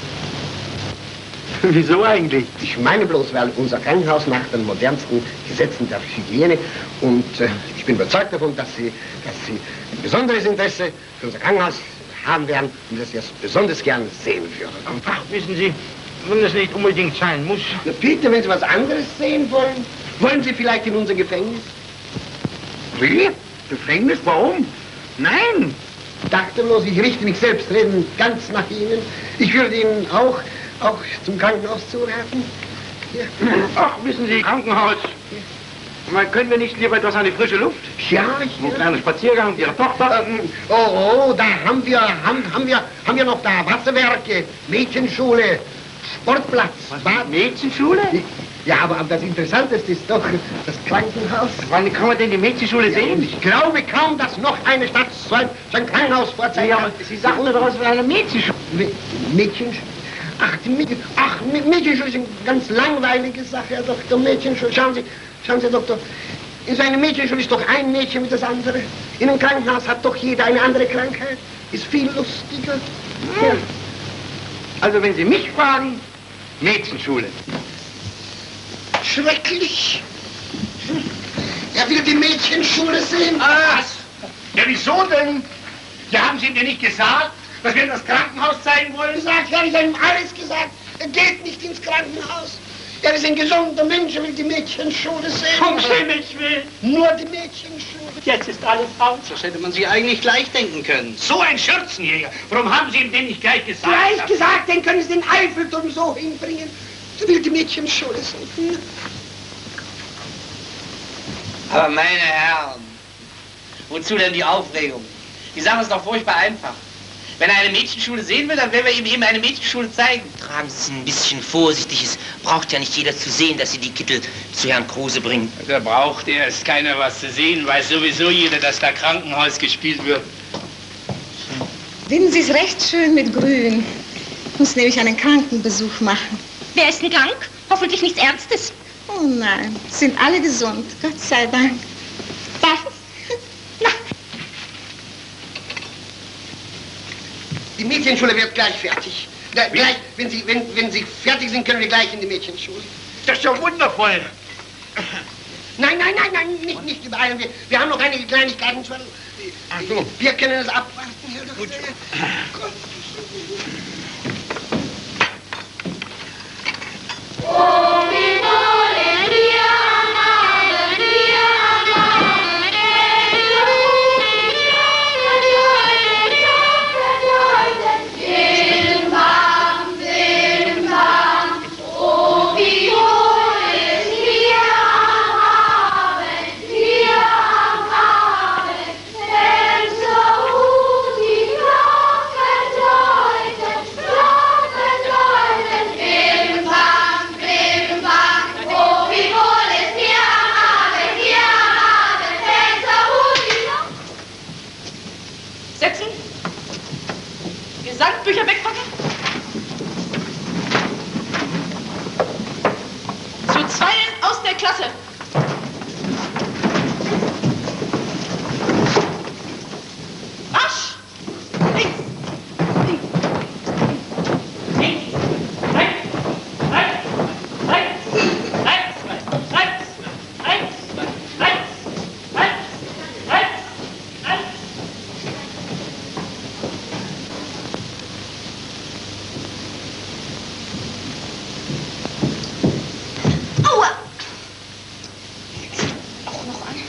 Wieso eigentlich? Ich meine bloß, weil unser Krankenhaus nach den modernsten Gesetzen der Hygiene und ich bin überzeugt davon, dass Sie ein besonderes Interesse für unser Krankenhaus haben werden und dass Sie es besonders gern sehen würden. Ach, wissen Sie, wenn es nicht unbedingt sein muss. Na bitte, wenn Sie was anderes sehen wollen. Wollen Sie vielleicht in unser Gefängnis? Wie? Gefängnis? Warum? Nein! Dachte bloß, ich richte mich selbstredend ganz nach Ihnen. Ich würde Ihnen auch zum Krankenhaus zuraten. Hier. Ach, wissen Sie, Krankenhaus. Können wir nicht lieber etwas an die frische Luft? Ja, Einen kleinen Spaziergang mit Ihrer Tochter? Da haben wir noch da Wasserwerke, Mädchenschule, Sportplatz. Was? Mädchenschule? Ja, aber das Interessanteste ist doch das Krankenhaus. Wann kann man denn die Mädchenschule sehen? Und ich glaube kaum, dass noch eine Stadt so ein Krankenhaus vorzeigen ja, kann. aber Sie sagten doch was von einer Mädchenschule. Mädchenschule? Ach, Mädchenschule ist eine ganz langweilige Sache, Herr Doktor. Mädchenschule, schauen Sie, Doktor. In so einer Mädchenschule ist doch ein Mädchen wie das andere. In einem Krankenhaus hat doch jeder eine andere Krankheit. Ist viel lustiger. Ja. Also wenn Sie mich fragen, Mädchenschule. Schrecklich. Er will die Mädchenschule sehen. Was? Ja, wieso denn? Ja, haben Sie ihm denn nicht gesagt, dass wir das Krankenhaus zeigen wollen? Gesagt, ja, ich habe ihm alles gesagt. Er geht nicht ins Krankenhaus. Er ist ein gesunder Mensch, er will die Mädchenschule sehen. Um Himmels Willen. Nur die Mädchenschule. Jetzt ist alles aus. Das hätte man sich eigentlich gleich denken können. So ein Schürzenjäger. Warum haben Sie ihm denn nicht gleich gesagt? Gleich gesagt, den können Sie den Eiffelturm so hinbringen. Er will die Mädchenschule sehen. Aber meine Herren, wozu denn die Aufregung? Die Sache ist doch furchtbar einfach. Wenn er eine Mädchenschule sehen will, dann werden wir ihm eben eine Mädchenschule zeigen. Tragen Sie es ein bisschen vorsichtig. Es braucht ja nicht jeder zu sehen, dass Sie die Kittel zu Herrn Kruse bringen. Da braucht erst keiner was zu sehen. Weiß sowieso jeder, dass da Krankenhaus gespielt wird. Finden Sie es recht schön mit Grün. Ich muss nämlich einen Krankenbesuch machen. Wer ist denn krank? Hoffentlich nichts Ernstes. Oh nein, sind alle gesund. Gott sei Dank. Was? Die Mädchenschule wird gleich fertig. Gleich, wenn Sie fertig sind, können wir gleich in die Mädchenschule. Das ist ja wundervoll. Nein, nicht übereilen. Wir haben noch einige Kleinigkeiten zu. Ach so. Wir können es abwarten, Herr Doktor. Gut. Oh, wie wollen wir haben, Silben, oh, wie wohl es hier am Abend, denn so gut die Glocken läuten, Bim, bam, oh, wie wohl es hier am Abend, denn so gut die Glocken. Setzen. Gesangbucher wegpacken. Zu zweien aus der Klasse. Marsch! Links! Links! Links! Rechts! Rechts! Rechts! Rechts! Rechts! Rechts! Rechts! Rechts! Rechts! Rechts! Aua! Auch noch an.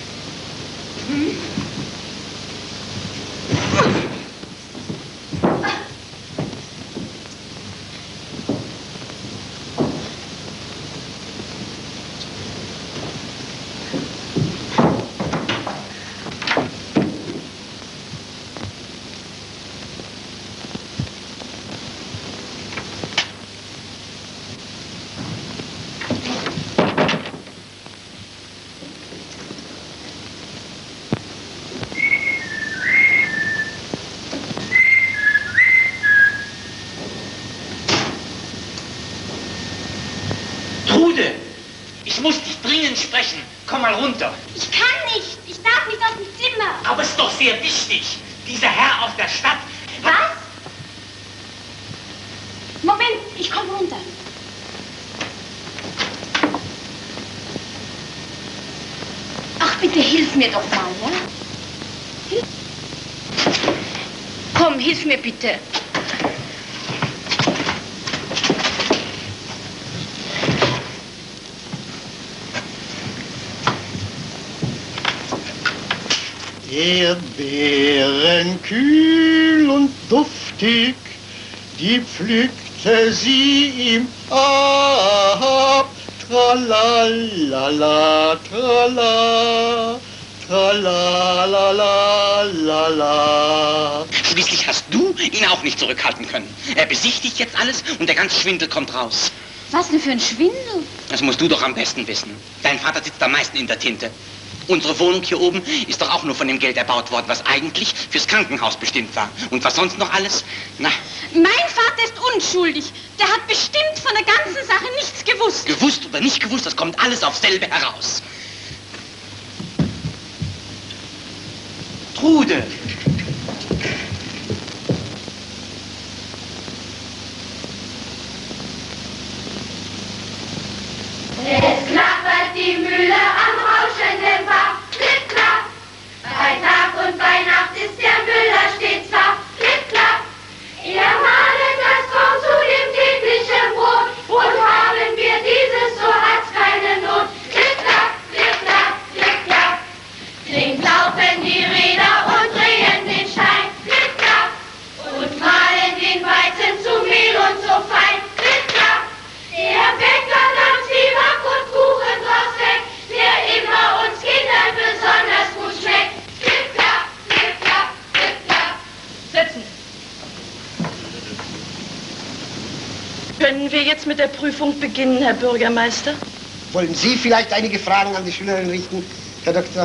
Trude, ich muss dich dringend sprechen. Komm mal runter. Ich kann nicht. Ich darf nicht aus dem Zimmer. Aber es ist doch sehr wichtig. Dieser Herr aus der Stadt. Was? Moment, ich komme runter. Ach, bitte hilf mir doch mal, ja? Komm, hilf mir bitte. Erdbeeren kühl und duftig, die pflückte sie ihm ab. Tralalala, trala, tralalala. Schließlich hast du ihn auch nicht zurückhalten können. Er besichtigt jetzt alles und der ganze Schwindel kommt raus. Was denn für ein Schwindel? Das musst du doch am besten wissen. Dein Vater sitzt am meisten in der Tinte. Unsere Wohnung hier oben ist doch auch nur von dem Geld erbaut worden, was eigentlich fürs Krankenhaus bestimmt war. Und was sonst noch alles? Na. Mein Vater ist unschuldig. Der hat bestimmt von der ganzen Sache nichts gewusst. Gewusst oder nicht gewusst, das kommt alles aufs selbe heraus. Trude! Es klappert die Mühle am rauschenden Bach, klipp, klapp. Bei Tag und bei Nacht ist der Müller stets wach, klipp, klapp. Er mahlet das Korn zu dem täglichen Brot, und haben wir dieses, so hat's keine Not. Klipp, klapp, klipp, klapp, klipp, klapp. Flink laufen die Räder und drehen den Stein, klipp, klapp. Und mahlen den Weizen zu Mehl und so fein, klipp, klapp. Der Bäcker nahm Zwieback und Kuchen draus weg, der immer uns Kindern besonders gut schmeckt. Klipp, klapp, klipp, klapp, klipp, klapp. Setzen. Können wir jetzt mit der Prüfung beginnen, Herr Bürgermeister? Wollen Sie vielleicht einige Fragen an die Schülerin richten, Herr Doktor?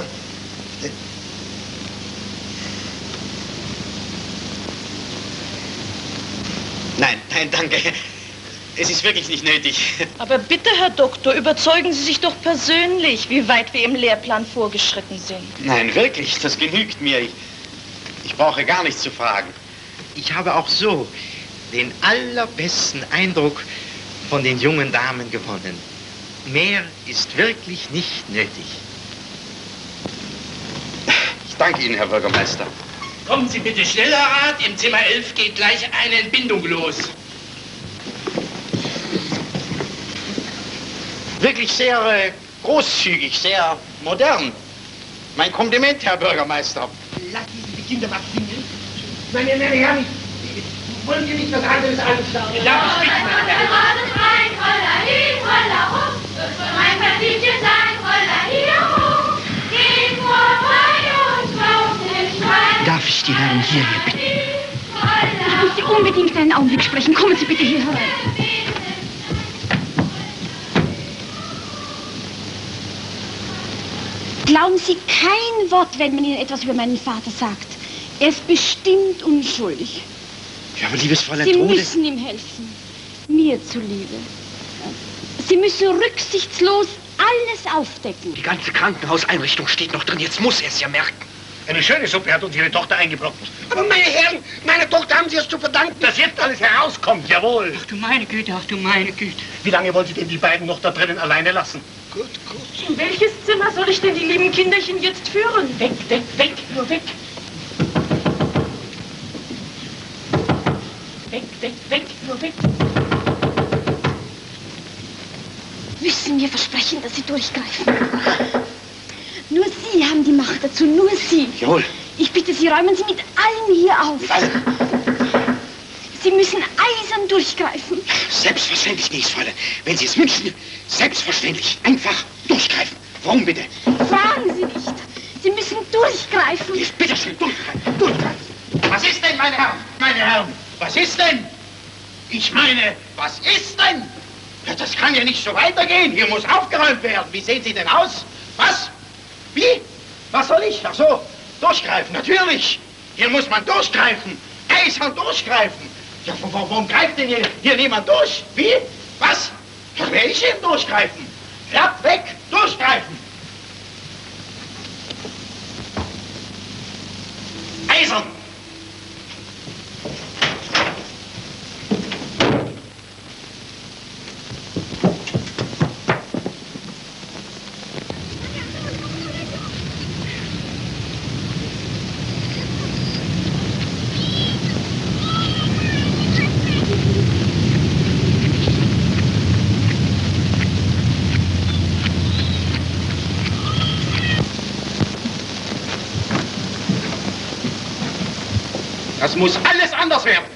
Nein, danke. Es ist wirklich nicht nötig. Aber bitte, Herr Doktor, überzeugen Sie sich doch persönlich, wie weit wir im Lehrplan vorgeschritten sind. Nein, wirklich, das genügt mir. Ich brauche gar nichts zu fragen. Ich habe auch so den allerbesten Eindruck von den jungen Damen gewonnen. Mehr ist wirklich nicht nötig. Ich danke Ihnen, Herr Bürgermeister. Kommen Sie bitte schnell, Herr Rat. Im Zimmer 11 geht gleich eine Entbindung los. Wirklich sehr großzügig, sehr modern. Mein Kompliment, Herr Bürgermeister. Lassen Sie die Kinder mal singen. Meine Herren, wollen Sie nicht was anderes anschauen? Ja, ich bitte, meine Herren. Rein, holla hin, holla hoch, mein Verdienchen sein, holla hier hoch. Geht vorbei und kauft den Schwein. Darf ich die Herren hierher bitten? Ich muss Sie unbedingt einen Augenblick sprechen. Kommen Sie bitte hier herein. Glauben Sie kein Wort, wenn man Ihnen etwas über meinen Vater sagt. Er ist bestimmt unschuldig. Ja, aber liebes Fräulein Sie Trude... müssen ihm helfen. Mir zuliebe. Sie müssen rücksichtslos alles aufdecken. Die ganze Krankenhauseinrichtung steht noch drin. Jetzt muss er es ja merken. Eine schöne Suppe hat uns Ihre Tochter eingebrockt. Aber meine Herren, meine Tochter haben Sie es zu verdanken. Dass jetzt alles herauskommt, jawohl. Ach du meine Güte, ach du meine Güte. Wie lange wollen Sie denn die beiden noch da drinnen alleine lassen? Gut, gut. In welches Zimmer soll ich denn die lieben Kinderchen jetzt führen? Weg, weg, weg, nur weg. Weg, weg, weg, nur weg. Müssen wir versprechen, dass Sie durchgreifen. Nur Sie haben die Macht dazu, nur Sie. Jawohl. Ich bitte Sie, räumen Sie mit allen hier auf. Mit allen? Sie müssen eisern durchgreifen. Selbstverständlich, gnädiges Fräulein. Wenn Sie es wünschen, selbstverständlich. Einfach durchgreifen. Warum bitte? Fragen Sie nicht. Sie müssen durchgreifen. Bitte schön, durchgreifen, durchgreifen. Was ist denn, meine Herren? Meine Herren, was ist denn? Ich meine, was ist denn? Ja, das kann ja nicht so weitergehen. Hier muss aufgeräumt werden. Wie sehen Sie denn aus? Was? Wie? Was soll ich? Ach so, durchgreifen, natürlich. Hier muss man durchgreifen. Eisern durchgreifen. Ja, warum greift denn hier niemand durch? Wie? Was? Ja, werde ich eben durchgreifen. Klapp weg, durchgreifen. Eisern. Das muss alles anders werden.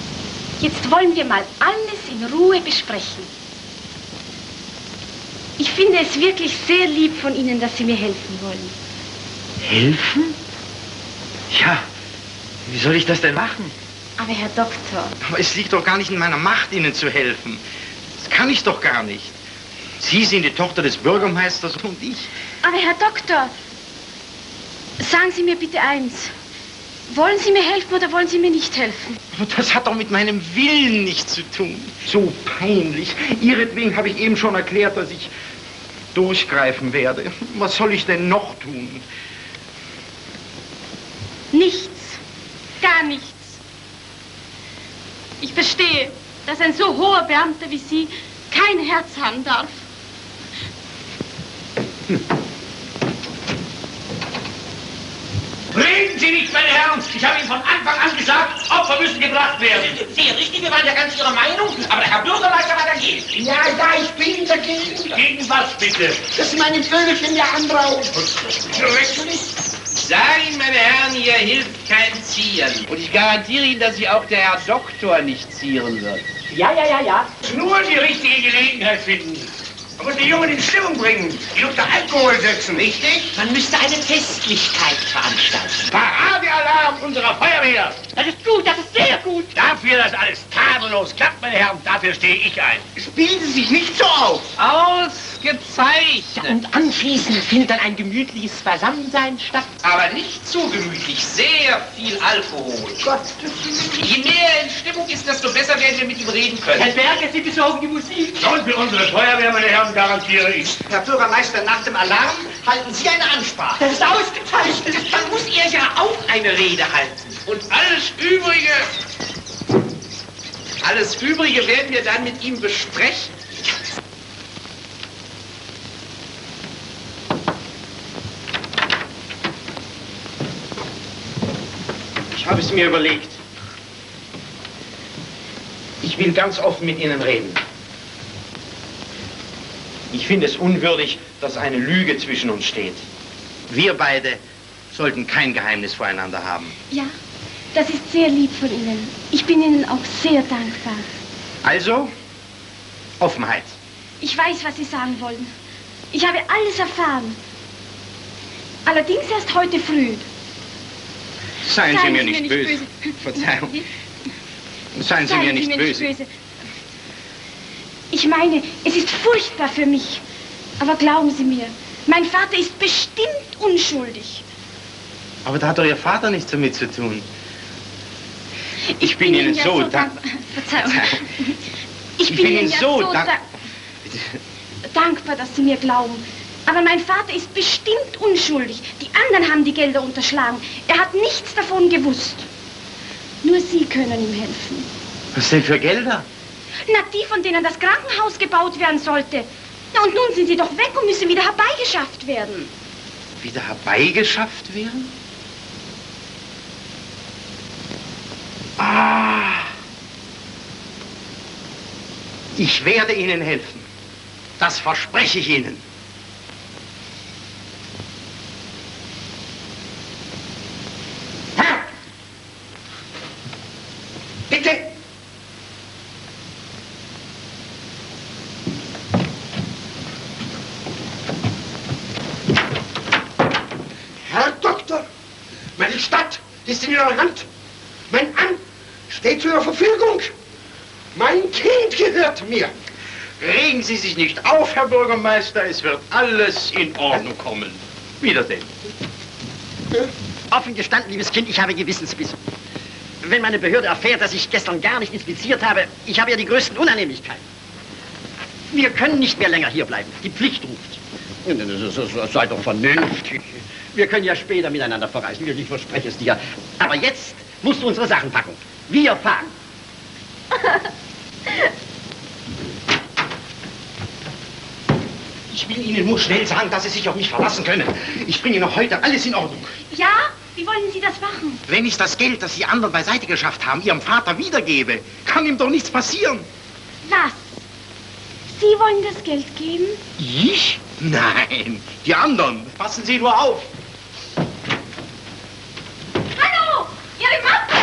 Jetzt wollen wir mal alles in Ruhe besprechen. Ich finde es wirklich sehr lieb von Ihnen, dass Sie mir helfen wollen. Helfen? Ja, wie soll ich das denn machen? Aber Herr Doktor... Aber es liegt doch gar nicht in meiner Macht, Ihnen zu helfen. Das kann ich doch gar nicht. Sie sind die Tochter des Bürgermeisters und ich. Aber Herr Doktor, sagen Sie mir bitte eins. Wollen Sie mir helfen oder wollen Sie mir nicht helfen? Aber das hat doch mit meinem Willen nichts zu tun. So peinlich. Ihretwegen habe ich eben schon erklärt, dass ich durchgreifen werde. Was soll ich denn noch tun? Nichts. Gar nichts. Ich verstehe, dass ein so hoher Beamter wie Sie kein Herz haben darf. Reden Sie nicht, meine Herren! Ich habe Ihnen von Anfang an gesagt, Opfer müssen gebracht werden. Sehr richtig, wir waren ja ganz Ihrer Meinung, aber der Herr Bürgermeister war dagegen. Ja, ich bin dagegen. Gegen was, bitte? Dass Sie meinen Vögelchen ja anrauben. Ich sage Ihnen, meine Herren, hier hilft kein Zieren. Und ich garantiere Ihnen, dass sich auch der Herr Doktor nicht zieren wird. Ja. Nur die richtige Gelegenheit finden. Man muss die Jungen in Stimmung bringen, die unter Alkohol setzen. Richtig? Man müsste eine Festlichkeit veranstalten. Paradealarm unserer Feuerwehr. Das ist gut, das ist sehr gut. Dafür, dass alles tadellos klappt, meine Herren, dafür stehe ich ein. Spielen Sie sich nicht so auf. Ausgezeichnet. Und anschließend findet dann ein gemütliches Beisammensein statt. Aber nicht zu gemütlich, sehr viel Alkohol. Je mehr er in Stimmung ist, desto besser werden wir mit ihm reden können. Herr Berger, Sie besorgen die Musik. Und für unsere Feuerwehr, meine Herren, garantiere ich. Herr Bürgermeister, nach dem Alarm halten Sie eine Ansprache. Das ist ausgezeichnet. Dann muss er ja auch eine Rede halten. Und alles Übrige werden wir dann mit ihm besprechen. Ich habe es mir überlegt. Ich will ganz offen mit Ihnen reden. Ich finde es unwürdig, dass eine Lüge zwischen uns steht. Wir beide sollten kein Geheimnis voreinander haben. Ja, das ist sehr lieb von Ihnen. Ich bin Ihnen auch sehr dankbar. Also, Offenheit. Ich weiß, was Sie sagen wollen. Ich habe alles erfahren. Allerdings erst heute früh. Seien Sie mir nicht böse. Verzeihung. Seien Sie mir nicht böse. Ich meine, es ist furchtbar für mich. Aber glauben Sie mir, mein Vater ist bestimmt unschuldig. Aber da hat doch Ihr Vater nichts damit zu tun. Ich bin Ihnen so dankbar. Verzeihung. Ich bin Ihnen so dankbar, dass Sie mir glauben. Aber mein Vater ist bestimmt unschuldig. Die anderen haben die Gelder unterschlagen. Er hat nichts davon gewusst. Nur Sie können ihm helfen. Was denn für Gelder? Na, die, von denen das Krankenhaus gebaut werden sollte. Na, und nun sind sie doch weg und müssen wieder herbeigeschafft werden. Wieder herbeigeschafft werden? Ah! Ich werde Ihnen helfen. Das verspreche ich Ihnen. Bitte! Herr Doktor, meine Stadt ist in Ihrer Hand. Mein Amt steht zu Ihrer Verfügung. Mein Kind gehört mir. Regen Sie sich nicht auf, Herr Bürgermeister. Es wird alles in Ordnung kommen. Wiedersehen. Offen gestanden, liebes Kind, ich habe Gewissensbiss. Wenn meine Behörde erfährt, dass ich gestern gar nicht inspiziert habe, ich habe ja die größten Unannehmlichkeiten. Wir können nicht mehr länger hierbleiben. Die Pflicht ruft. Sei doch vernünftig. Wir können ja später miteinander verreisen. Ich verspreche es dir. Aber jetzt musst du unsere Sachen packen. Wir fahren. Ich will Ihnen nur schnell sagen, dass Sie sich auf mich verlassen können. Ich bringe noch heute alles in Ordnung. Ja? Wie wollen Sie das machen? Wenn ich das Geld, das Sie anderen beiseite geschafft haben, Ihrem Vater wiedergebe, kann ihm doch nichts passieren. Was? Sie wollen das Geld geben? Ich? Nein, die anderen. Passen Sie nur auf. Hallo! Ihre Mappe!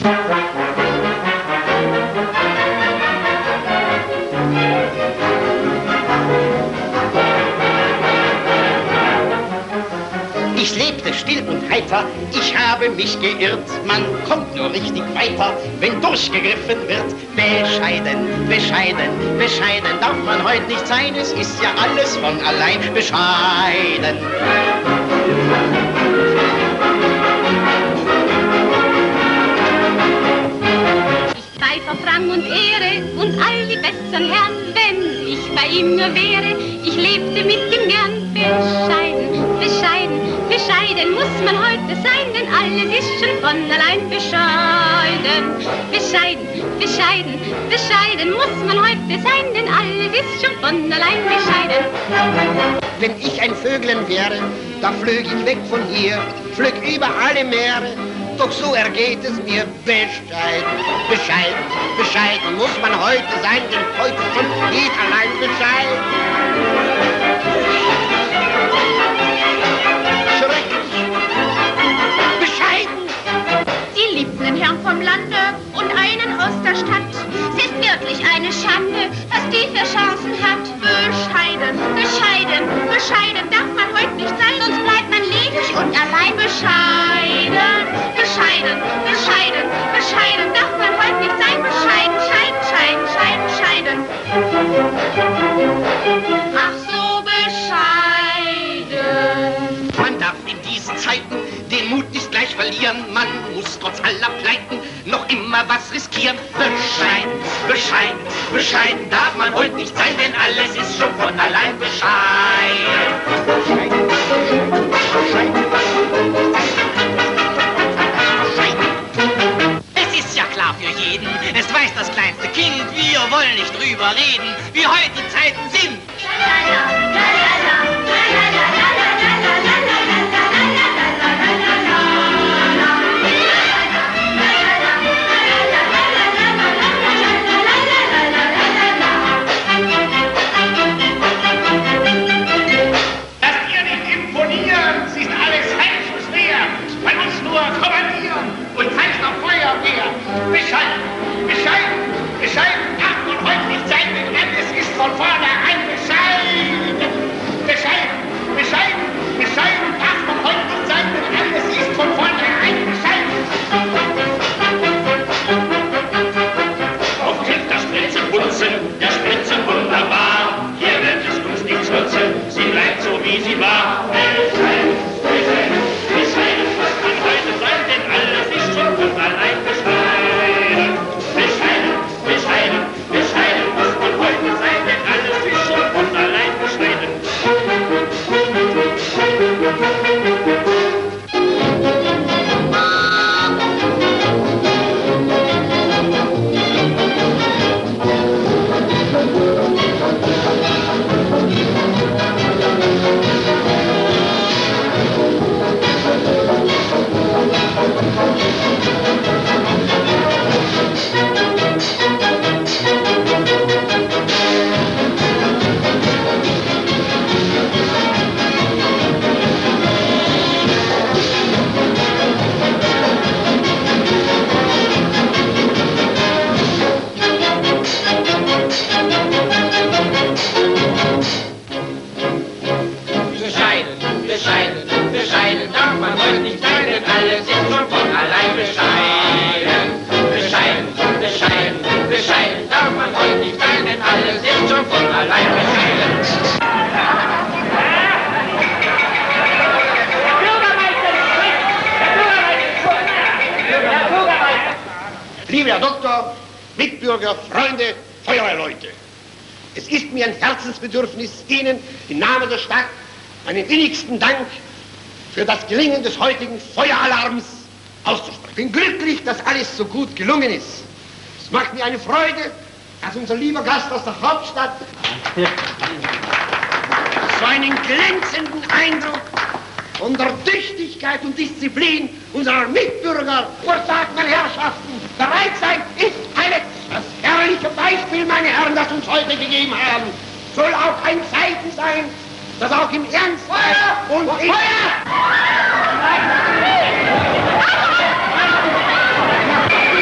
Ich lebte still und heiter, ich habe mich geirrt. Man kommt nur richtig weiter, wenn durchgegriffen wird. Bescheiden, bescheiden, bescheiden darf man heute nicht sein. Es ist ja alles von allein bescheiden. Ich pfeife auf Rang und Ehre und all die besseren Herren, wenn ich bei ihm nur wäre. Ich lebte mit ihm gern. Bescheiden, bescheiden, bescheiden muss man heute sein, denn alles ist schon von allein bescheiden. Bescheiden, bescheiden, bescheiden muss man heute sein, denn alles ist schon von allein bescheiden. Wenn ich ein Vöglein wäre, da flög ich weg von hier, flög über alle Meere. Doch so ergeht es mir bescheiden, bescheiden, bescheiden muss man heute sein, denn heute schon geht allein bescheiden. Sie liebten den Herrn vom Lande und einen aus der Stadt. Es ist wirklich eine Schande, was die für Chancen hat. Bescheiden, bescheiden, bescheiden darf man heute nicht sein, sonst bleibt man ledig und allein. Bescheiden, bescheiden, bescheiden, bescheiden darf man heute nicht sein. Bescheiden, scheiden, scheiden, scheiden, scheiden. Ach so bescheiden. Man darf in diesen Zeiten den Mut nicht gleich verlieren, man muss trotz aller Pleiten noch immer was riskieren. Bescheiden, bescheiden, bescheiden darf man heute nicht sein, denn alles ist schon von allein bescheiden. Bescheiden, bescheiden, bescheiden. Es ist ja klar für jeden, es weiß das kleinste Kind, wir wollen nicht drüber reden, wie heute die Zeiten sind. Bescheiden, bescheiden, bescheiden darf man heute nicht sein, denn alles ist von vornherein bescheiden. Bescheiden, bescheiden, bescheiden darf man heute nicht sein, denn alles ist von vornherein bescheiden. Oft hilft das Spritzenputzen, der Spritzen wunderbar. Hier wird es uns nichts nutzen, sie bleibt so wie sie war. Bescheiden, bescheiden, bescheiden muss man heute sein, denn alles ist schon von allein bescheiden. Lieber Herr Doktor, Mitbürger, Freunde, Feuerwehrleute, es ist mir ein Herzensbedürfnis, Ihnen im Namen der Stadt meinen innigsten Dank für das Gelingen des heutigen Feueralarms auszusprechen. Ich bin glücklich, dass alles so gut gelungen ist. Es macht mir eine Freude, dass unser lieber Gast aus der Hauptstadt so einen glänzenden Eindruck von der Tüchtigkeit und Disziplin unserer Mitbürger sagt, meine Herrschaften, bereit sein ist alles. Das herrliche Beispiel, meine Herren, das uns heute gegeben haben, soll auch ein Zeichen sein, das auch im Ernst und Feuer!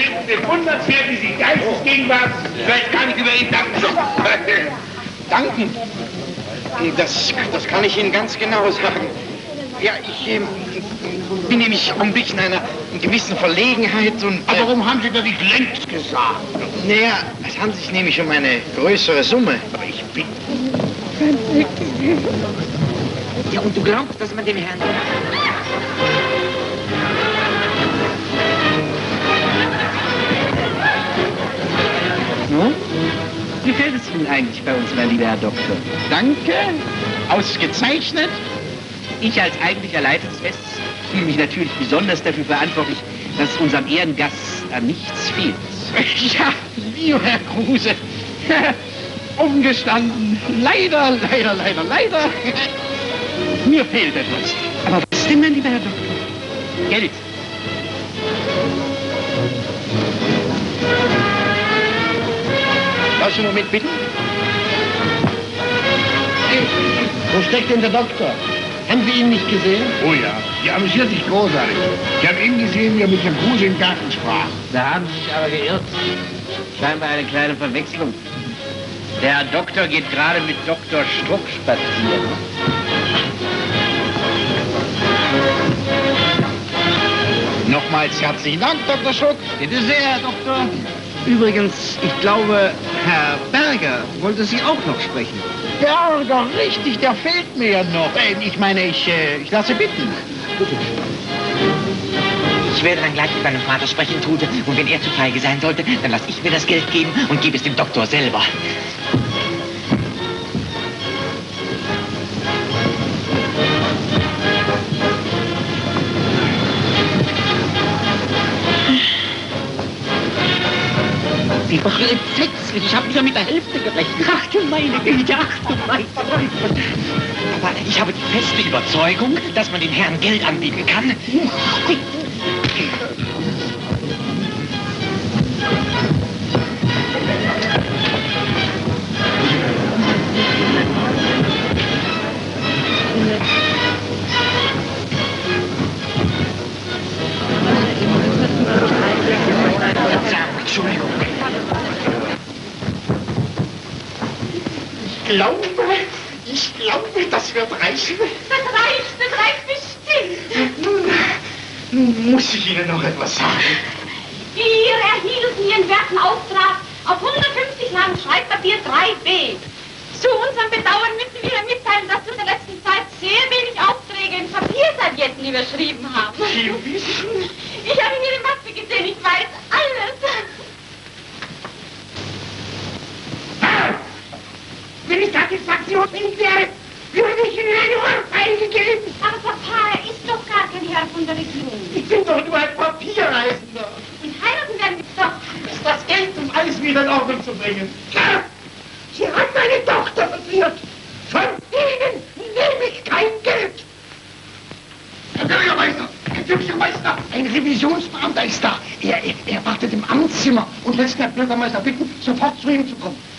bewundernswert, wie Sie Geistesgegenwart, vielleicht gar nicht über ihn danken. Danken? Das kann ich Ihnen ganz genau sagen. Ja, ich bin nämlich ein bisschen in einer gewissen Verlegenheit und... Aber warum haben Sie das nicht längst gesagt? Naja, es handelt sich nämlich um eine größere Summe. Aber ich bin... Ja, und du glaubst, dass man dem Herrn... Nun, wie gefällt es Ihnen eigentlich bei uns, mein lieber Herr Doktor? Danke, ausgezeichnet. Ich als eigentlicher Leiter des Festes fühle mich natürlich besonders dafür verantwortlich, dass es unserem Ehrengast an nichts fehlt. Ja, lieber Herr Kruse, umgestanden, leider. Mir fehlt etwas. Aber was denn, mein lieber Herr Doktor? Geld. Darf ich einen Moment bitten? Wo steckt denn der Doktor? Haben Sie ihn nicht gesehen? Oh ja, die amüsiert sich großartig. Ich habe ihn gesehen, wie er mit dem Kruse im Garten sprach. Da haben Sie sich aber geirrt. Scheinbar eine kleine Verwechslung. Der Herr Doktor geht gerade mit Dr. Struck spazieren. Nochmals herzlichen Dank, Dr. Schuck. Bitte sehr, Herr Doktor. Übrigens, ich glaube, Herr Berger wollte Sie auch noch sprechen. Berger, richtig, der fehlt mir ja noch. Ich meine, ich lasse bitten. Ich werde dann gleich mit meinem Vater sprechen, Trude. Und wenn er zu feige sein sollte, dann lasse ich mir das Geld geben und gebe es dem Doktor selber. Sie war entsetzlich. Ich habe nicht mit der Hälfte gerechnet. Ach du meine Güte, ach du meine Güte. Aber ich habe die feste Überzeugung, dass man dem Herrn Geld anbieten kann. Entschuldigung. Ich glaube, das wird reichen. Das reicht bestimmt. Nun muss ich Ihnen noch etwas sagen. Wir erhielten Ihren werten Auftrag auf 150 Lagen Schreibpapier 3b. Zu unserem Bedauern müssen wir mitteilen, dass wir in der letzten Zeit sehr wenig Aufträge in Papierservietten überschrieben haben. Sie wissen? Ich habe Ihre Mappe gesehen, ich weiß alles. Wenn ich satisfaktionsfähig wäre, würde ich Ihnen eine Ohrfeige geben. Aber Papa, er ist doch gar kein Herr von der Regierung. Ich bin doch nur ein Papierreisender. Und heiraten werden wir doch. Ist das Geld, um alles wieder in Ordnung zu bringen? Ja, Sie haben meine Tochter verführt. Von Ihnen nehme ich kein Geld. Herr Bürgermeister, ein Revisionsbeamter ist da. Er wartet im Amtszimmer und lässt der Bürgermeister bitten, sofort zu ihm zu kommen.